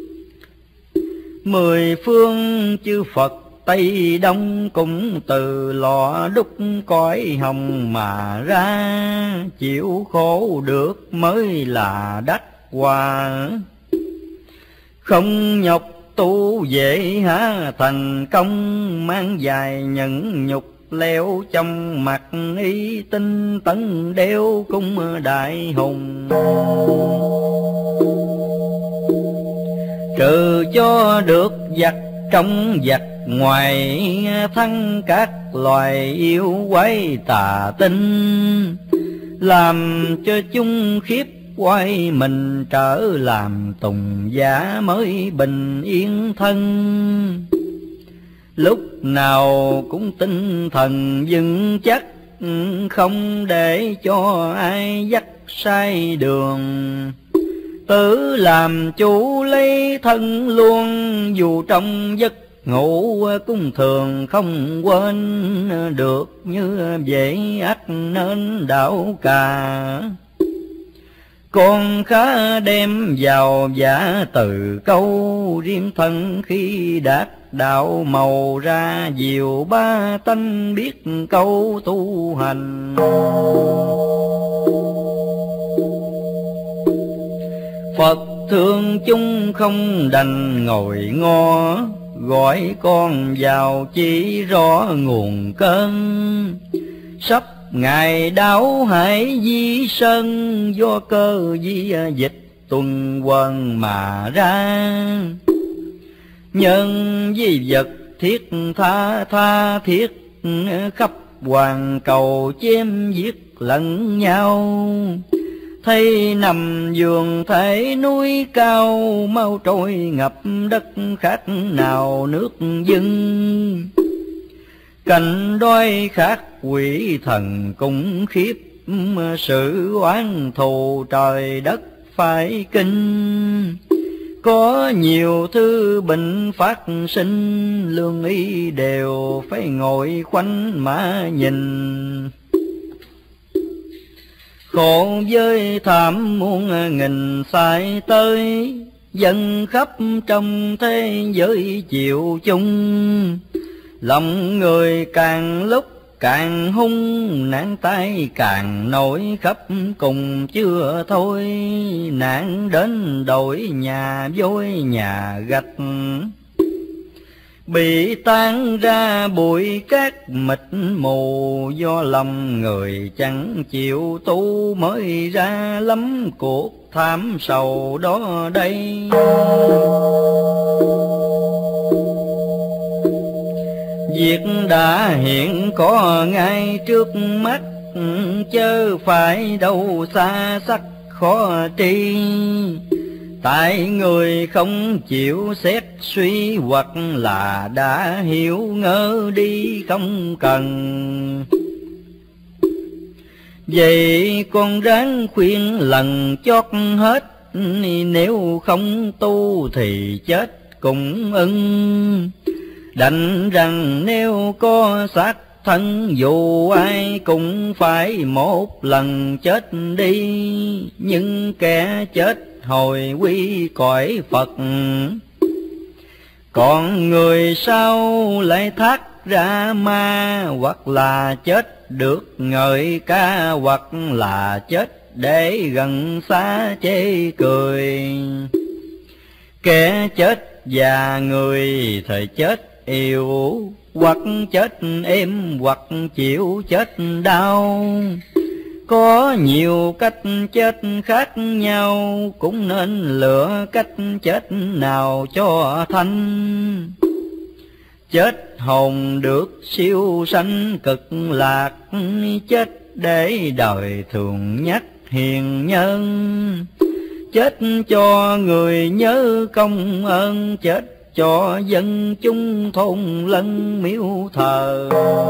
Mười phương chư Phật Tây Đông, cũng từ lò đúc cõi hồng mà ra. Chịu khổ được mới là đắc hòa, không nhọc tu dễ há thành công. Mang dài nhẫn nhục leo trong mặt, ý tinh tấn đeo cung đại hùng. Trừ cho được giặc trong giặc ngoài, thân các loài yêu quái tà tinh. Làm cho chúng khiếp quay mình, trở làm tùng giả mới bình yên thân. Lúc nào cũng tinh thần vững chắc, không để cho ai dắt sai đường. Tự làm chủ lấy thân luôn, dù trong giấc ngủ cũng thường không quên được, như vậy ắt nên đạo cà. Con khá đem vào giả từ câu, riêng thân khi đạt đạo màu ra diệu ba tánh, biết câu tu hành. Phật thương chúng không đành ngồi ngó, gọi con vào chỉ rõ nguồn cơn. Sắp ngày đáo hải di sơn, do cơ di dịch tuần quần mà ra. Nhân di vật thiết tha tha thiết, khắp hoàn cầu chém giết lẫn nhau. Thấy nằm giường thể núi cao, mau trôi ngập đất khác nào nước dưng. Cảnh đói khát quỷ thần cũng khiếp, sự oán thù trời đất phải kinh. Có nhiều thứ bệnh phát sinh, lương y đều phải ngồi khoanh mà nhìn. Khổ với thảm muôn nghìn sai tới, dân khắp trong thế giới chịu chung. Lòng người càng lúc càng hung, nạn tai càng nổi khắp cùng chưa thôi. Nạn đến đổi nhà vôi nhà gạch, bị tan ra bụi cát mịt mù. Do lòng người chẳng chịu tu, mới ra lắm cuộc thảm sầu đó đây. Việc đã hiện có ngay trước mắt, chớ phải đâu xa sắc khó tri. Tại người không chịu xét suy, hoặc là đã hiểu ngơ đi không cần. Vậy con ráng khuyên lần chót hết, nếu không tu thì chết cũng ưng. Đành rằng nếu có xác thân, dù ai cũng phải một lần chết đi. Nhưng kẻ chết hồi quy cõi Phật, còn người sau lại thác ra ma. Hoặc là chết được ngợi ca, hoặc là chết để gần xa chê cười. Kẻ chết già người thời chết yêu, hoặc chết êm hoặc chịu chết đau. Có nhiều cách chết khác nhau, cũng nên lựa cách chết nào cho thanh. Chết hồn được siêu sanh cực lạc, chết để đời thường nhắc hiền nhân. Chết cho người nhớ công ơn, chết cho dân chúng thôn lân miếu thờ.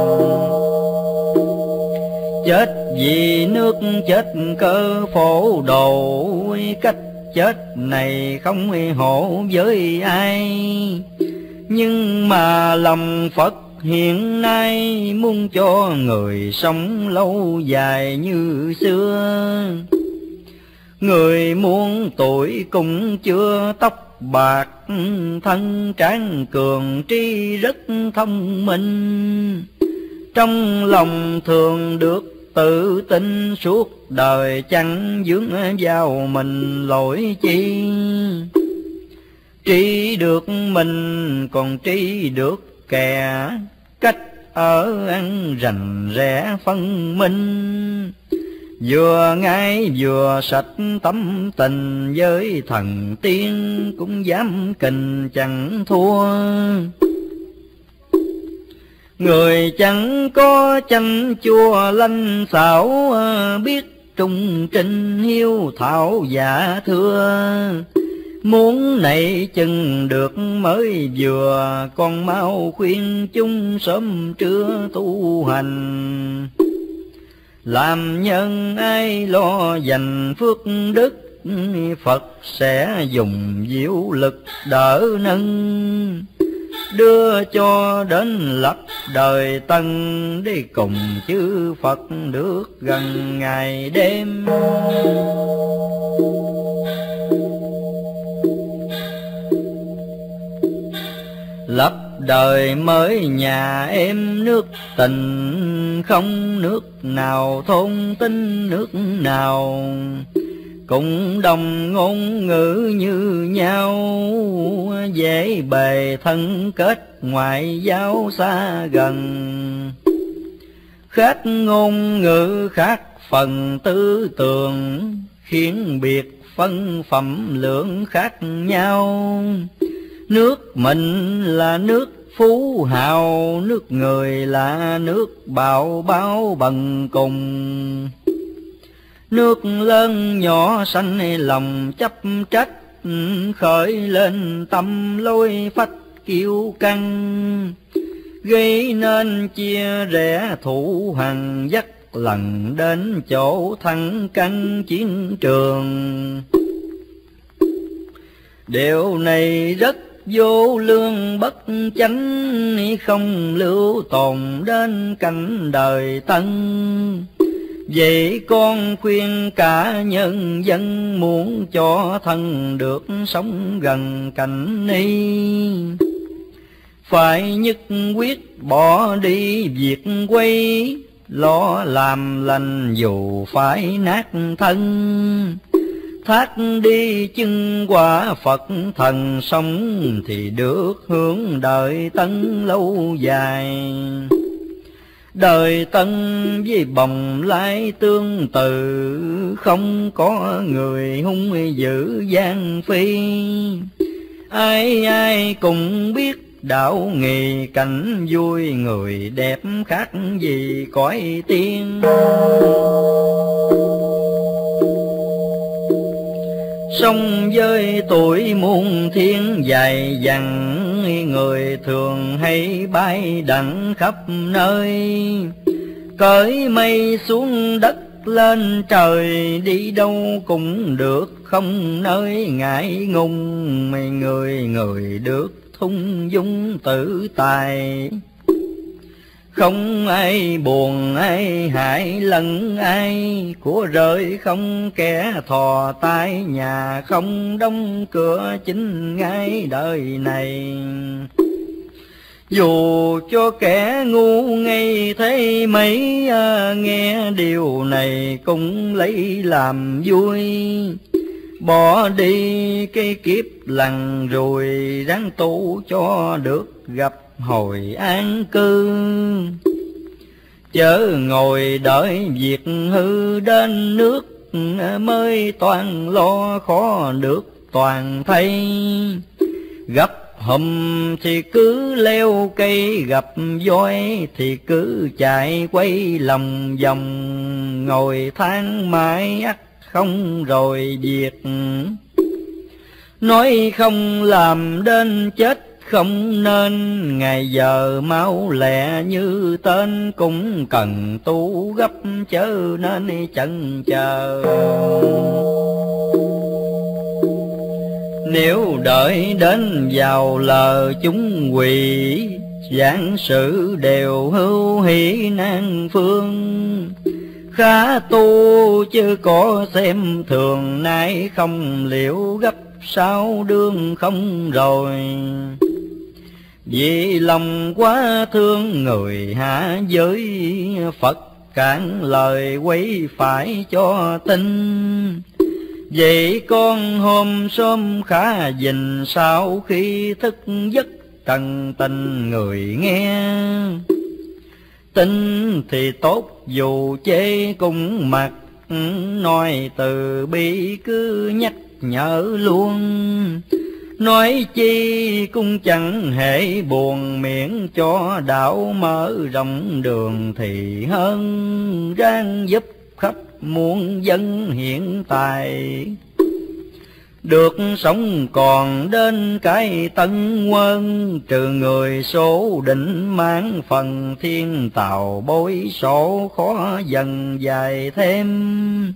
Chết vì nước chết cơ phổ độ, cách chết này không hổ với ai. Nhưng mà lòng Phật hiện nay, muốn cho người sống lâu dài như xưa. Người muốn tuổi cũng chưa tóc bạc, thân tráng cường trí rất thông minh. Trong lòng thường được tự tin, suốt đời chẳng vướng vào mình lỗi chi. Trí được mình còn trí được kẻ, cách ở ăn rành rẽ phân minh. Vừa ngay vừa sạch tâm tình, với thần tiên cũng dám kình chẳng thua. Người chẳng có chanh chua lanh xảo, biết trung trinh hiếu thảo giả thưa. Muốn nảy chừng được mới vừa, con mau khuyên chúng sớm trưa tu hành. Làm nhân ai lo dành phước đức, Phật sẽ dùng diệu lực đỡ nâng. đưa cho đến lập đời tân, đi cùng chư Phật được gần ngày đêm. Lập đời mới nhà em nước tình, không nước nào thôn tính nước nào, cũng đồng ngôn ngữ như nhau, dễ bề thân kết ngoại giao xa gần. Khác ngôn ngữ khác phần tư tưởng, khiến biệt phân phẩm lượng khác nhau. Nước mình là nước phú hào, nước người là nước bạo báo bần cùng. Nước lớn nhỏ sanh lòng chấp trách, khởi lên tâm lối phách kiêu căng, gây nên chia rẽ thù hằn, dắt lần đến chỗ thắng căn chiến trường. Điều này rất vô lương bất chánh, không lưu tồn đến cảnh đời tân. Vậy con khuyên cả nhân dân, muốn cho thân được sống gần cảnh ni, phải nhất quyết bỏ đi việc quay, lo làm lành dù phải nát thân. Thác đi chân quả Phật thần, sống thì được hướng đời tân lâu dài. Đời tân với bồng lai tương tự, không có người hung dữ gian phi. Ai ai cũng biết đạo nghề cảnh vui, người đẹp khác gì cõi tiên. Sống với tuổi muôn thiên dài dằng, người thường hay bay đặng khắp nơi. Cởi mây xuống đất lên trời, đi đâu cũng được không nơi ngại ngùng. Mấy người người được thung dung tự tại, không ai buồn ai hại lẫn ai. Của rơi không kẻ thò tay, nhà không đóng cửa chính ngay đời này. Dù cho kẻ ngu ngây thấy mấy, à, nghe điều này cũng lấy làm vui. Bỏ đi cái kiếp lằng rồi, ráng tu cho được gặp hồi an cư. Chớ ngồi đợi việc hư đến nước, mới toàn lo khó được toàn thay. Gặp hùm thì cứ leo cây, gặp voi thì cứ chạy quay lòng vòng. Ngồi than mãi ắt không rồi việc, nói không làm đến chết không nên. Ngày giờ máu lẹ như tên, cũng cần tu gấp chớ nên chần chờ. Nếu đợi đến vào lờ chúng quỷ, giảng sự đều hữu hỷ nan phương. Khá tu chứ có xem thường, nay không liệu gấp sao đương không rồi. Vì lòng quá thương người hạ giới, Phật cản lời quấy phải cho tin. Vậy con hôm sớm khá dình, sau khi thức giấc trần tình người nghe. Tin thì tốt dù chê cũng mặc, nói từ bi cứ nhắc nhở luôn. Nói chi cũng chẳng hề buồn, miệng cho đạo mở rộng đường thì hơn. Ráng giúp khắp muôn dân hiện tại, được sống còn đến cái tân quân. Trừ người số định mang phần, thiên tào bối số khó dần dài thêm.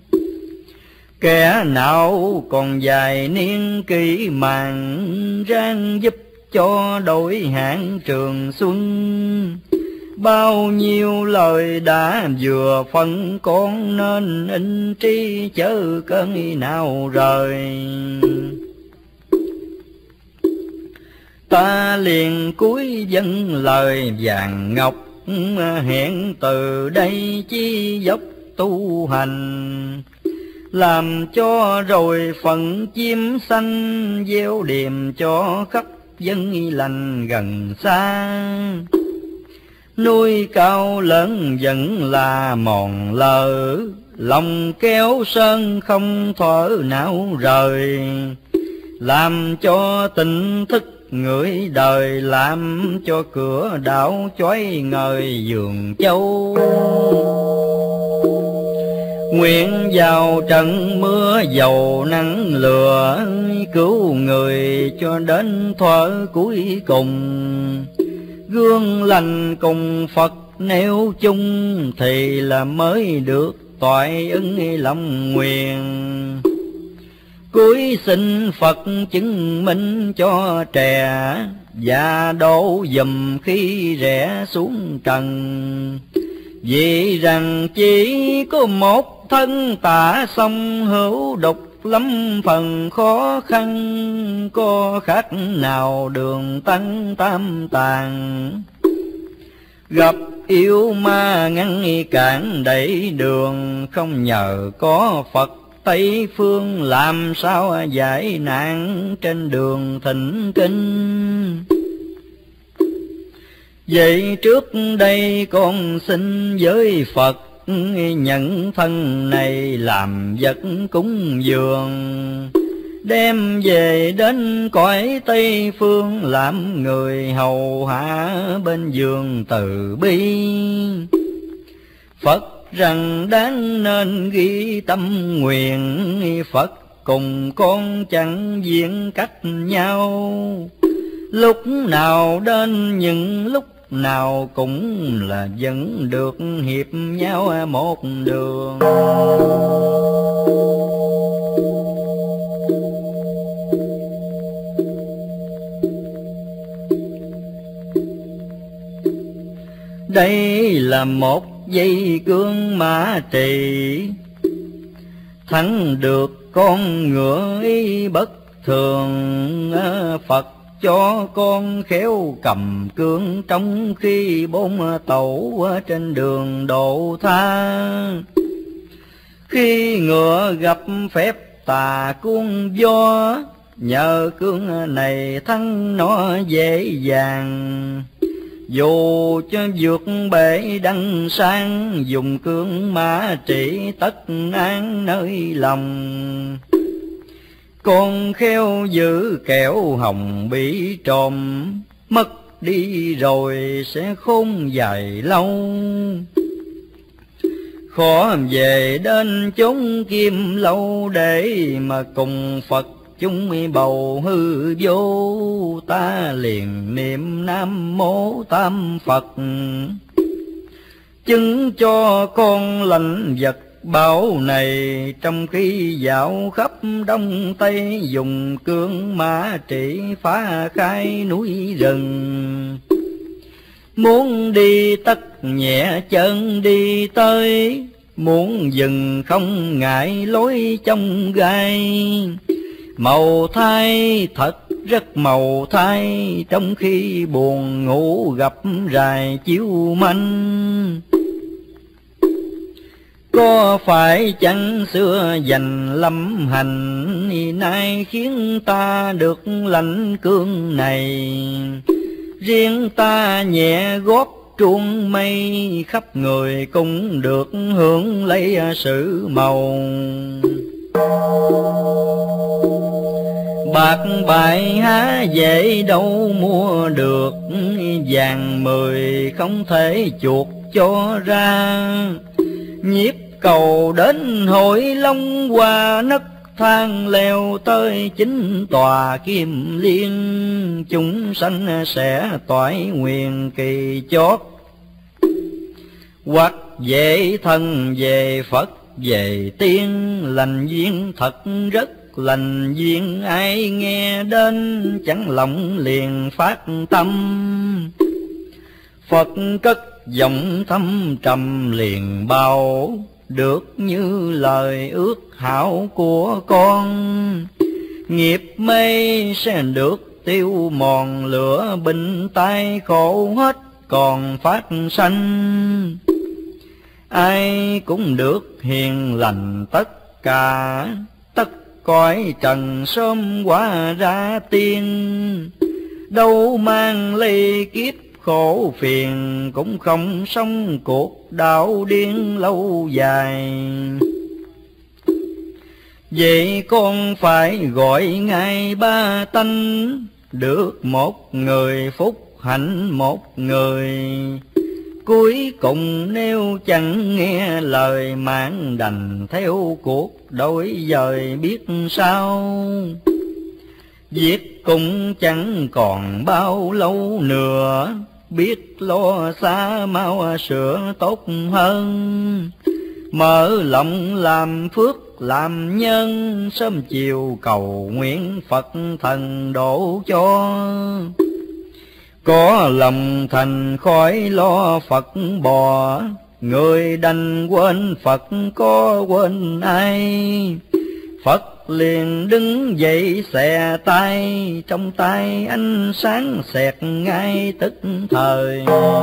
Kẻ nào còn dài niên kỷ màng, ráng giúp cho đổi hạng trường xuân. Bao nhiêu lời đã vừa phân con, nên in tri chớ cơn nào rời. Ta liền cúi dâng lời vàng ngọc, hẹn từ đây chi dốc tu hành. Làm cho rồi phận chim xanh, gieo điềm cho khắp dân lành gần xa. Nuôi cao lớn vẫn là mòn lờ, lòng kéo sơn không thở não rời. Làm cho tỉnh thức người đời, làm cho cửa đảo chói ngời vườn châu. Nguyện vào trận mưa dầu nắng lửa, cứu người cho đến thuở cuối cùng. Gương lành cùng Phật nếu chung, thì là mới được toại ứng lòng nguyện. Cuối xin Phật chứng minh cho trẻ, và độ dùm khi rẽ xuống trần. Vì rằng chỉ có một thân tả sông, hữu đục lắm phần khó khăn. Có khác nào đường tăng tam tàng, gặp yêu ma ngăn cản đẩy đường. Không nhờ có Phật Tây phương, làm sao giải nạn trên đường thỉnh kinh. Vậy trước đây con xin với Phật, nhận thân này làm vật cúng dường. Đem về đến cõi Tây phương, làm người hầu hạ bên giường từ bi. Phật rằng đáng nên ghi tâm nguyện, Phật cùng con chẳng diện cách nhau. Lúc nào đến những lúc nào cũng là vẫn được hiệp nhau một đường. Đây là một dây cương mã trì, thắng được con ngựa ý bất thường. Phật cho con khéo cầm cương, trong khi bốn tẩu trên đường độ tha. Khi ngựa gặp phép tà cuốn gió, nhờ cương này thắng nó dễ dàng. Dù cho vượt bể đăng sang, dùng cương mã trị tất an nơi lòng. Con khéo giữ kẻo hồng bị trộm, mất đi rồi sẽ khôn dài lâu. Khó về đến chốn kim lâu, để mà cùng Phật chúng bầu hư vô. Ta liền niệm Nam Mô Tam Phật, chứng cho con lãnh vật bảo này. Trong khi dạo khắp Đông Tây, dùng cương mã trị phá khai núi rừng. Muốn đi tất nhẹ chân đi tới, muốn dừng không ngại lối trong gai. Màu thai thật rất màu thai, trong khi buồn ngủ gặp rài chiếu manh. Có phải chăng xưa dành lâm hành, nay khiến ta được lãnh cương này. Riêng ta nhẹ góp truông mây, khắp người cũng được hưởng lấy sự màu. Bạc bại há dễ đâu mua được, vàng mười không thể chuộc cho ra. Nhiếp cầu đến hội Long qua nấc thang, leo tới chính tòa kim liên. Chúng sanh sẽ toại nguyện kỳ chót, hoặc về thân về Phật về tiên. Lành duyên thật rất lành duyên ai nghe đến, chẳng lòng liền phát tâm. Phật cất giọng thâm trầm liền bảo, được như lời ước hảo của con. Nghiệp mê sẽ được tiêu mòn, lửa bình tai khổ hết còn phát sanh. Ai cũng được hiền lành tất cả, tất cõi trần sớm hóa ra tiên. Đâu mang ly kiếp khổ phiền, cũng không sống cuộc đạo điên lâu dài. Vậy con phải gọi ngài Ba Tánh, được một người phúc hạnh một người. Cuối cùng nếu chẳng nghe lời, mạng đành theo cuộc đổi dời biết sao. Việc cũng chẳng còn bao lâu nữa, biết lo xa mau sửa tốt hơn. Mở lòng làm phước làm nhân, sớm chiều cầu nguyện Phật thần độ cho. Có lòng thành khỏi lo Phật bò, người đành quên Phật có quên ai. Phật liền đứng dậy xè tay, trong tay ánh sáng xẹt ngay tức thời.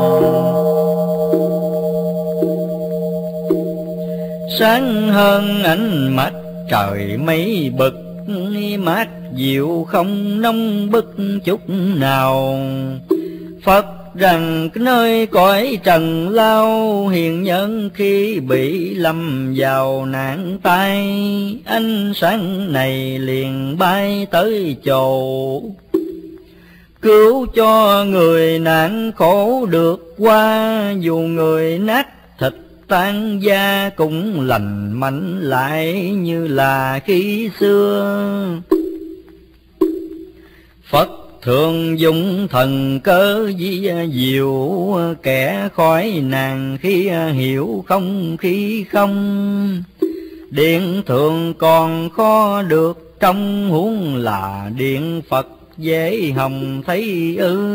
Sáng hơn ánh mặt trời mây bực, mát dịu không nóng bức chút nào. Phật rằng nơi cõi trần lao, hiền nhân khi bị lâm vào nạn tai. Ánh sáng này liền bay tới chỗ, cứu cho người nạn khổ được qua. Dù người nát thịt tan da, cũng lành mạnh lại như là khi xưa. Phật thường dùng thần cơ di diệu, kẻ khỏi nàng khi hiểu không khi không. Điện thường còn khó được trong, huống là điện Phật dễ hồng thấy ư.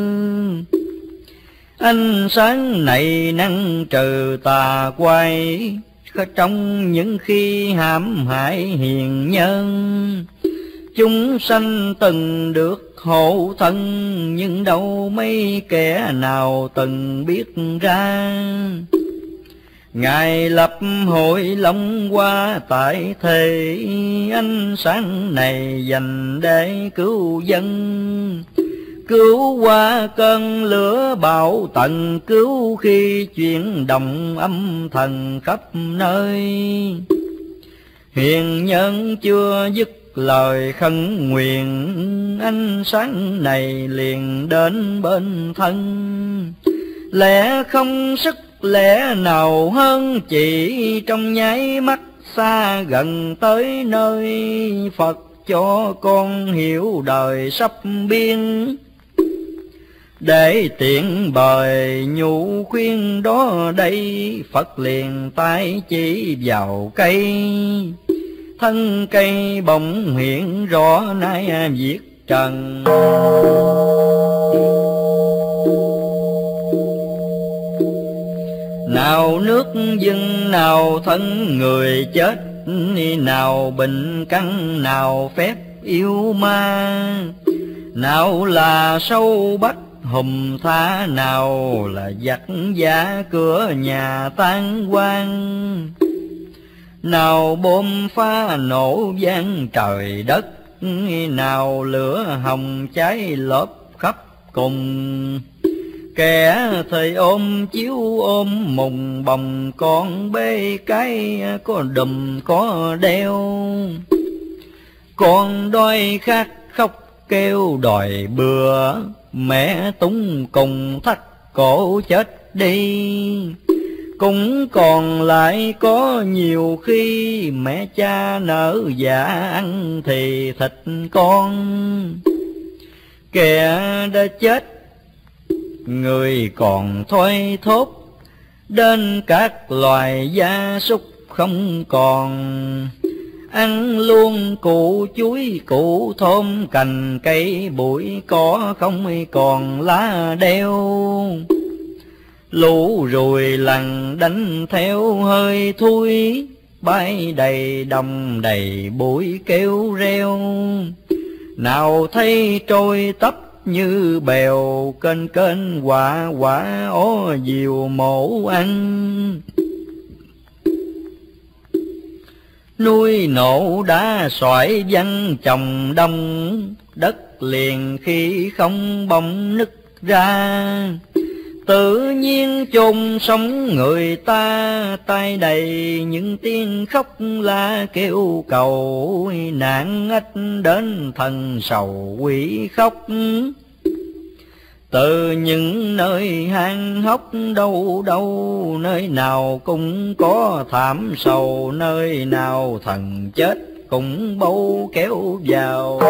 Ánh sáng này năng trừ tà quay, trong những khi hãm hại hiền nhân. Chúng sanh từng được hộ thân, nhưng đâu mấy kẻ nào từng biết ra. Ngài lập hội Long Hoa tại thế, ánh sáng này dành để cứu dân. Cứu qua cơn lửa bão tận, cứu khi chuyển động âm thần khắp nơi. Hiền nhân chưa dứt lời khấn nguyện, ánh sáng này liền đến bên thân. Lẽ không sức lẽ nào hơn, chỉ trong nháy mắt xa gần tới nơi. Phật cho con hiểu đời sắp biên, để tiện bời nhu khuyên đó đây. Phật liền tay chỉ vào cây, thân cây bỗng hiện rõ nay viết trần. Nào nước dưng nào thân người chết, nào bệnh căn nào phép yêu ma. Nào là sâu bắt hùm tha, nào là giặc giả cửa nhà tan hoang. Nào bom phá nổ vang trời đất, nào lửa hồng cháy lốp khắp cùng. Kẻ thời ôm chiếu ôm mùng bồng, con bê cái có đùm có đeo. Con đói khát khóc kêu đòi bữa, mẹ túng cùng thắt cổ chết đi. Cũng còn lại có nhiều khi, mẹ cha nỡ dạ ăn thì thịt con. Kẻ đã chết người còn thoi thóp, đến các loài gia súc không còn. ăn luôn củ chuối củ thơm cành cây bụi cỏ không còn lá đeo. Lũ ruồi lằn đánh theo hơi thui, bay đầy đồng đầy bụi kêu reo. Nào thấy trôi tấp như bèo, kênh kênh quả quả ó diều mổ ăn. Núi nổ đá xoải văng chồng đông, đất liền khi không bỗng nứt ra. Tự nhiên chôn sống người ta, tay đầy những tiếng khóc la kêu cầu. Nạn ách đến thần sầu quỷ khóc, từ những nơi hang hốc đâu đâu. Nơi nào cũng có thảm sầu, nơi nào thần chết cũng bấu kéo vào.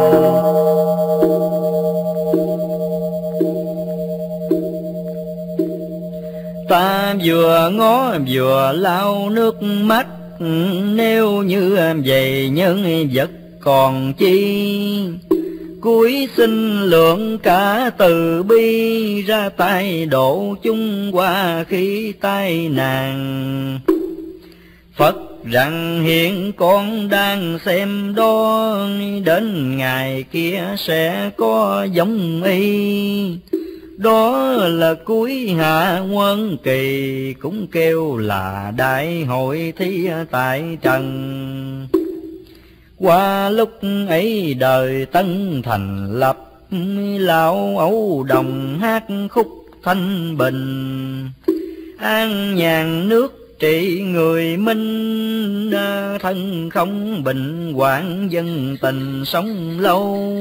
Ta vừa ngó vừa lau nước mắt, nếu như vậy nhân vật còn chi. Cuối xin lượng cả từ bi, ra tay độ chung qua khi tai nạn. Phật rằng hiện con đang xem đó, đến ngày kia sẽ có giống y. Đó là cuối hạ quân kỳ, cũng kêu là đại hội thi tại trần. Qua lúc ấy đời tân thành lập, lão Âu Đồng hát khúc thanh bình. An nhàn nước trị người minh, thân không bệnh hoạn dân tình sống lâu.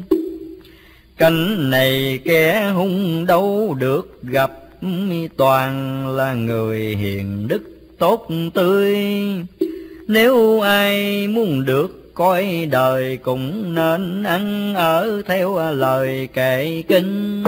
Cảnh này kẻ hung đâu được gặp, toàn là người hiền đức tốt tươi. Nếu ai muốn được coi đời, cũng nên ăn ở theo lời kệ kinh.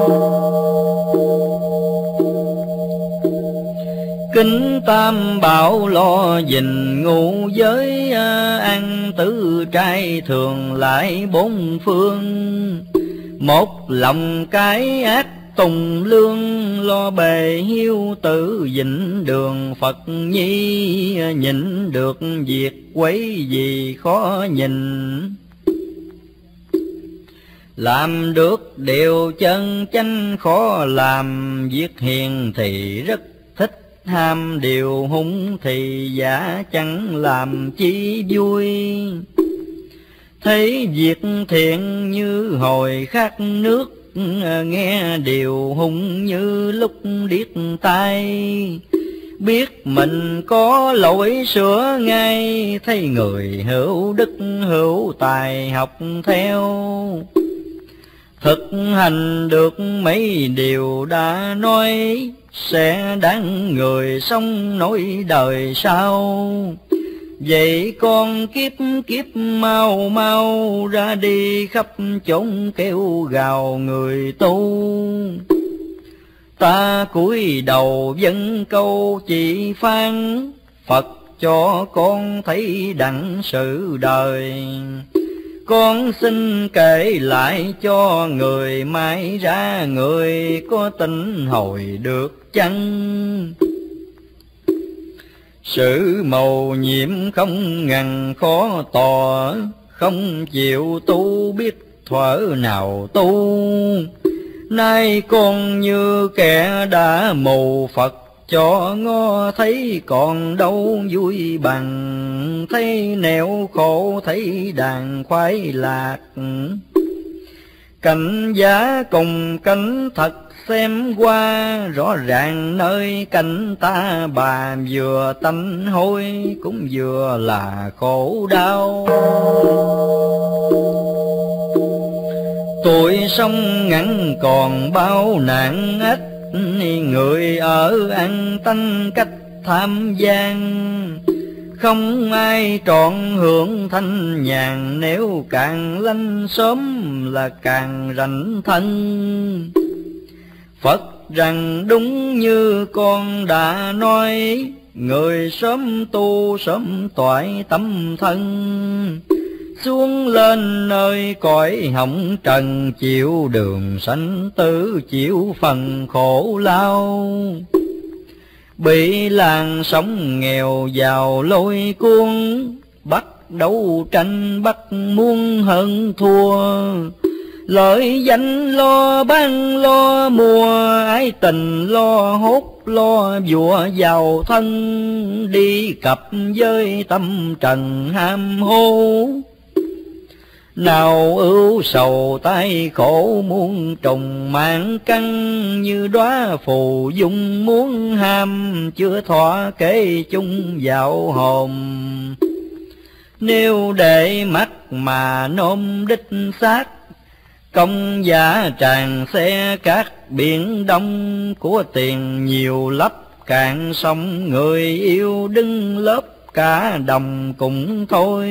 Kính tam bảo lo gìn ngũ giới, ăn tứ trai thường lại bốn phương. Một lòng cái ác tùng lương, lo bề hiếu tử vịnh đường. Phật nhi nhịn được việc quấy gì khó nhìn. Làm được điều chân chánh khó làm, việc hiền thì rất thích, ham điều hung thì giả chẳng làm chi vui. Thấy việc thiện như hồi khát nước, nghe điều hung như lúc điếc tai. Biết mình có lỗi sửa ngay, thấy người hữu đức hữu tài học theo. Thực hành được mấy điều đã nói, sẽ đáng người sống nối đời sau. Vậy con kiếp kiếp mau mau, ra đi khắp chốn kêu gào người tu. Ta cúi đầu vấn câu chỉ phán, Phật cho con thấy đặng sự đời. Con xin kể lại cho người mai ra, người có tin hồi được chăng? Sự mầu nhiệm không ngần khó tỏ, không chịu tu biết thuở nào tu. Nay con như kẻ đã mù, Phật cho ngó thấy còn đâu vui bằng. Thấy nẻo khổ thấy đàn khoái lạc, cảnh giá cùng cảnh thật xem qua. Rõ ràng nơi cảnh ta bà, vừa tanh hôi cũng vừa là khổ đau. Tuổi sống ngắn còn bao nạn ách, người ở ăn tanh cách tham gian. Không ai trọn hưởng thanh nhàn, nếu càng lanh sớm là càng rảnh thân. Phật rằng đúng như con đã nói, người sớm tu sớm toại tâm thân, xuống lên nơi cõi hồng trần, chịu đường sanh tử chịu phần khổ lao. Bị làng sóng nghèo giàu lôi cuốn, bắt đấu tranh bắt muốn hơn thua, lợi danh lo bán lo mua, ái tình lo hốt lo vua giàu thân, đi cặp với tâm trần ham hố. Nào ưu sầu tai khổ muôn trùng mạng căn, như đóa phù dung muốn ham, chưa thỏa kế chung vào hồn. Nếu để mắt mà nôm đích xác, công giá tràn xe các biển đông, của tiền nhiều lấp cạn sông, người yêu đứng lớp cả đồng cũng thôi.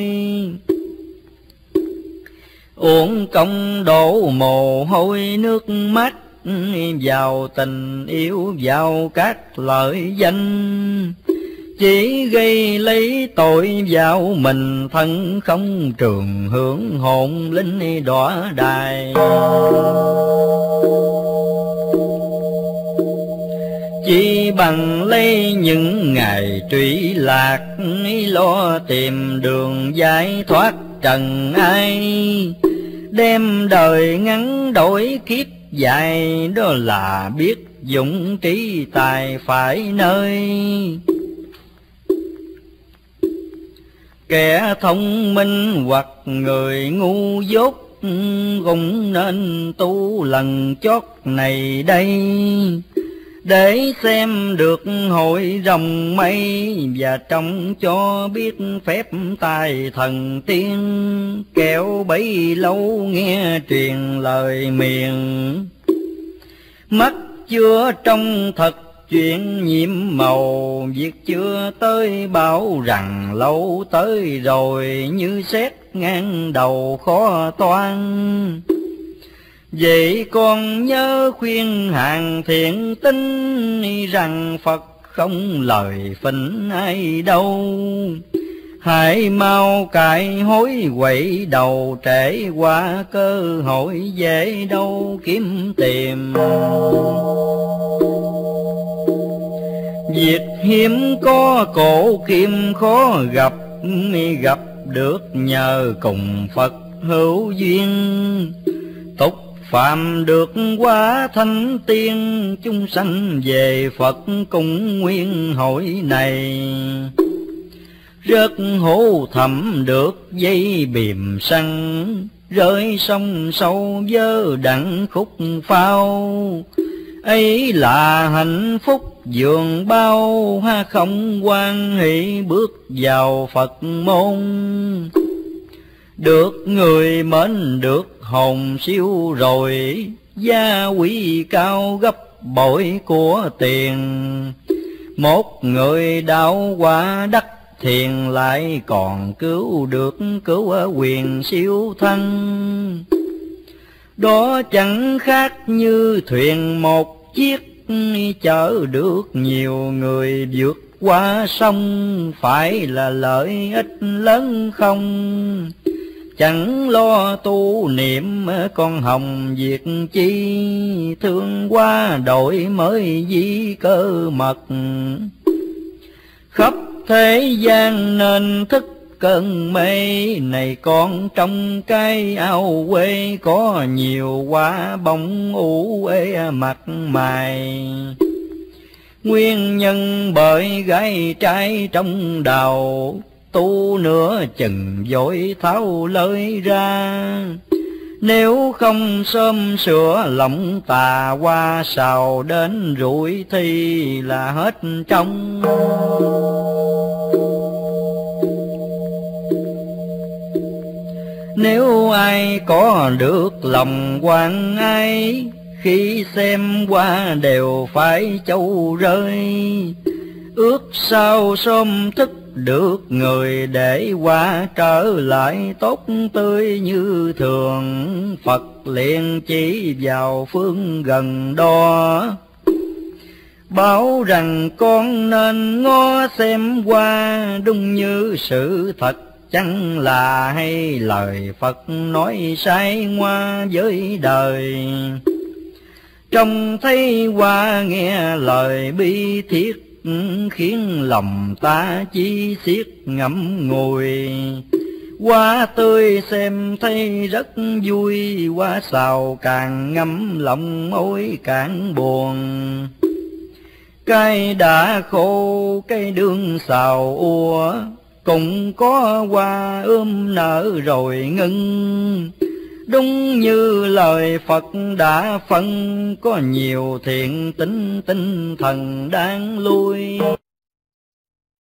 Uổng công đổ mồ hôi nước mắt, vào tình yêu vào các lợi danh, chỉ gây lấy tội vào mình, thân không trường hưởng hồn linh đọa đài. Chỉ bằng lấy những ngày trụy lạc, lo tìm đường giải thoát trần ai, đem đời ngắn đổi kiếp dài, đó là biết dụng trí tài phải nơi. Kẻ thông minh hoặc người ngu dốt, cũng nên tu lần chót này đây, để xem được hội rồng mây, và trông cho biết phép tài thần tiên, kẻo bấy lâu nghe truyền lời miền. Mắt chưa trong thật chuyện nhiệm màu, việc chưa tới bảo rằng lâu tới rồi, như xét ngang đầu khó toan. Vậy con nhớ khuyên hàng thiện tín, rằng Phật không lời phỉnh ai đâu. Hãy mau cải hối quậy đầu, trễ qua cơ hội dễ đâu kiếm tìm. Việc hiếm có cổ kim khó gặp, gặp được nhờ cùng Phật hữu duyên. Tục phạm được quá thanh tiên, chúng sanh về Phật cùng nguyên hội này. Rất hổ thầm được dây bìm săn, rơi sông sâu vơ đặng khúc phao. Ấy là hạnh phúc dường bao, ha không quan hỷ bước vào Phật môn. Được người mến được hồn siêu rồi, gia quý cao gấp bội của tiền. Một người đạo quả đắc thiền, lại còn cứu được cứu ở quyền siêu thân. Đó chẳng khác như thuyền một chiếc, chở được nhiều người vượt qua sông. Phải là lợi ích lớn không, chẳng lo tu niệm con hồng việc chi. Thương qua đổi mới di cơ mật, khắp thế gian nên thức cơn mê. Này con trong cái ao quê, có nhiều quả bóng ủ ê mặt mày. Nguyên nhân bởi gái trai trong đầu, tu nửa chừng vội tháo lơi ra. Nếu không sớm sửa lòng tà qua, sao đến rủi thì là hết trong. Nếu ai có được lòng quan ái, khi xem qua đều phải châu rơi. Ước sao sớm thức được người, để qua trở lại tốt tươi như thường. Phật liền chỉ vào phương gần đó, bảo rằng con nên ngó xem qua, đúng như sự thật chẳng là hay lời Phật nói sai ngoa với đời. Trông thấy qua nghe lời bi thiết, khiến lòng ta chi xiết ngậm ngùi. Hoa tươi xem thấy rất vui, hoa sào càng ngâm lòng ôi càng buồn. Cây đã khô cây đương xào ua, cũng có hoa ươm nở rồi ngưng. Đúng như lời Phật đã phân, có nhiều thiện tính tinh thần đáng lui.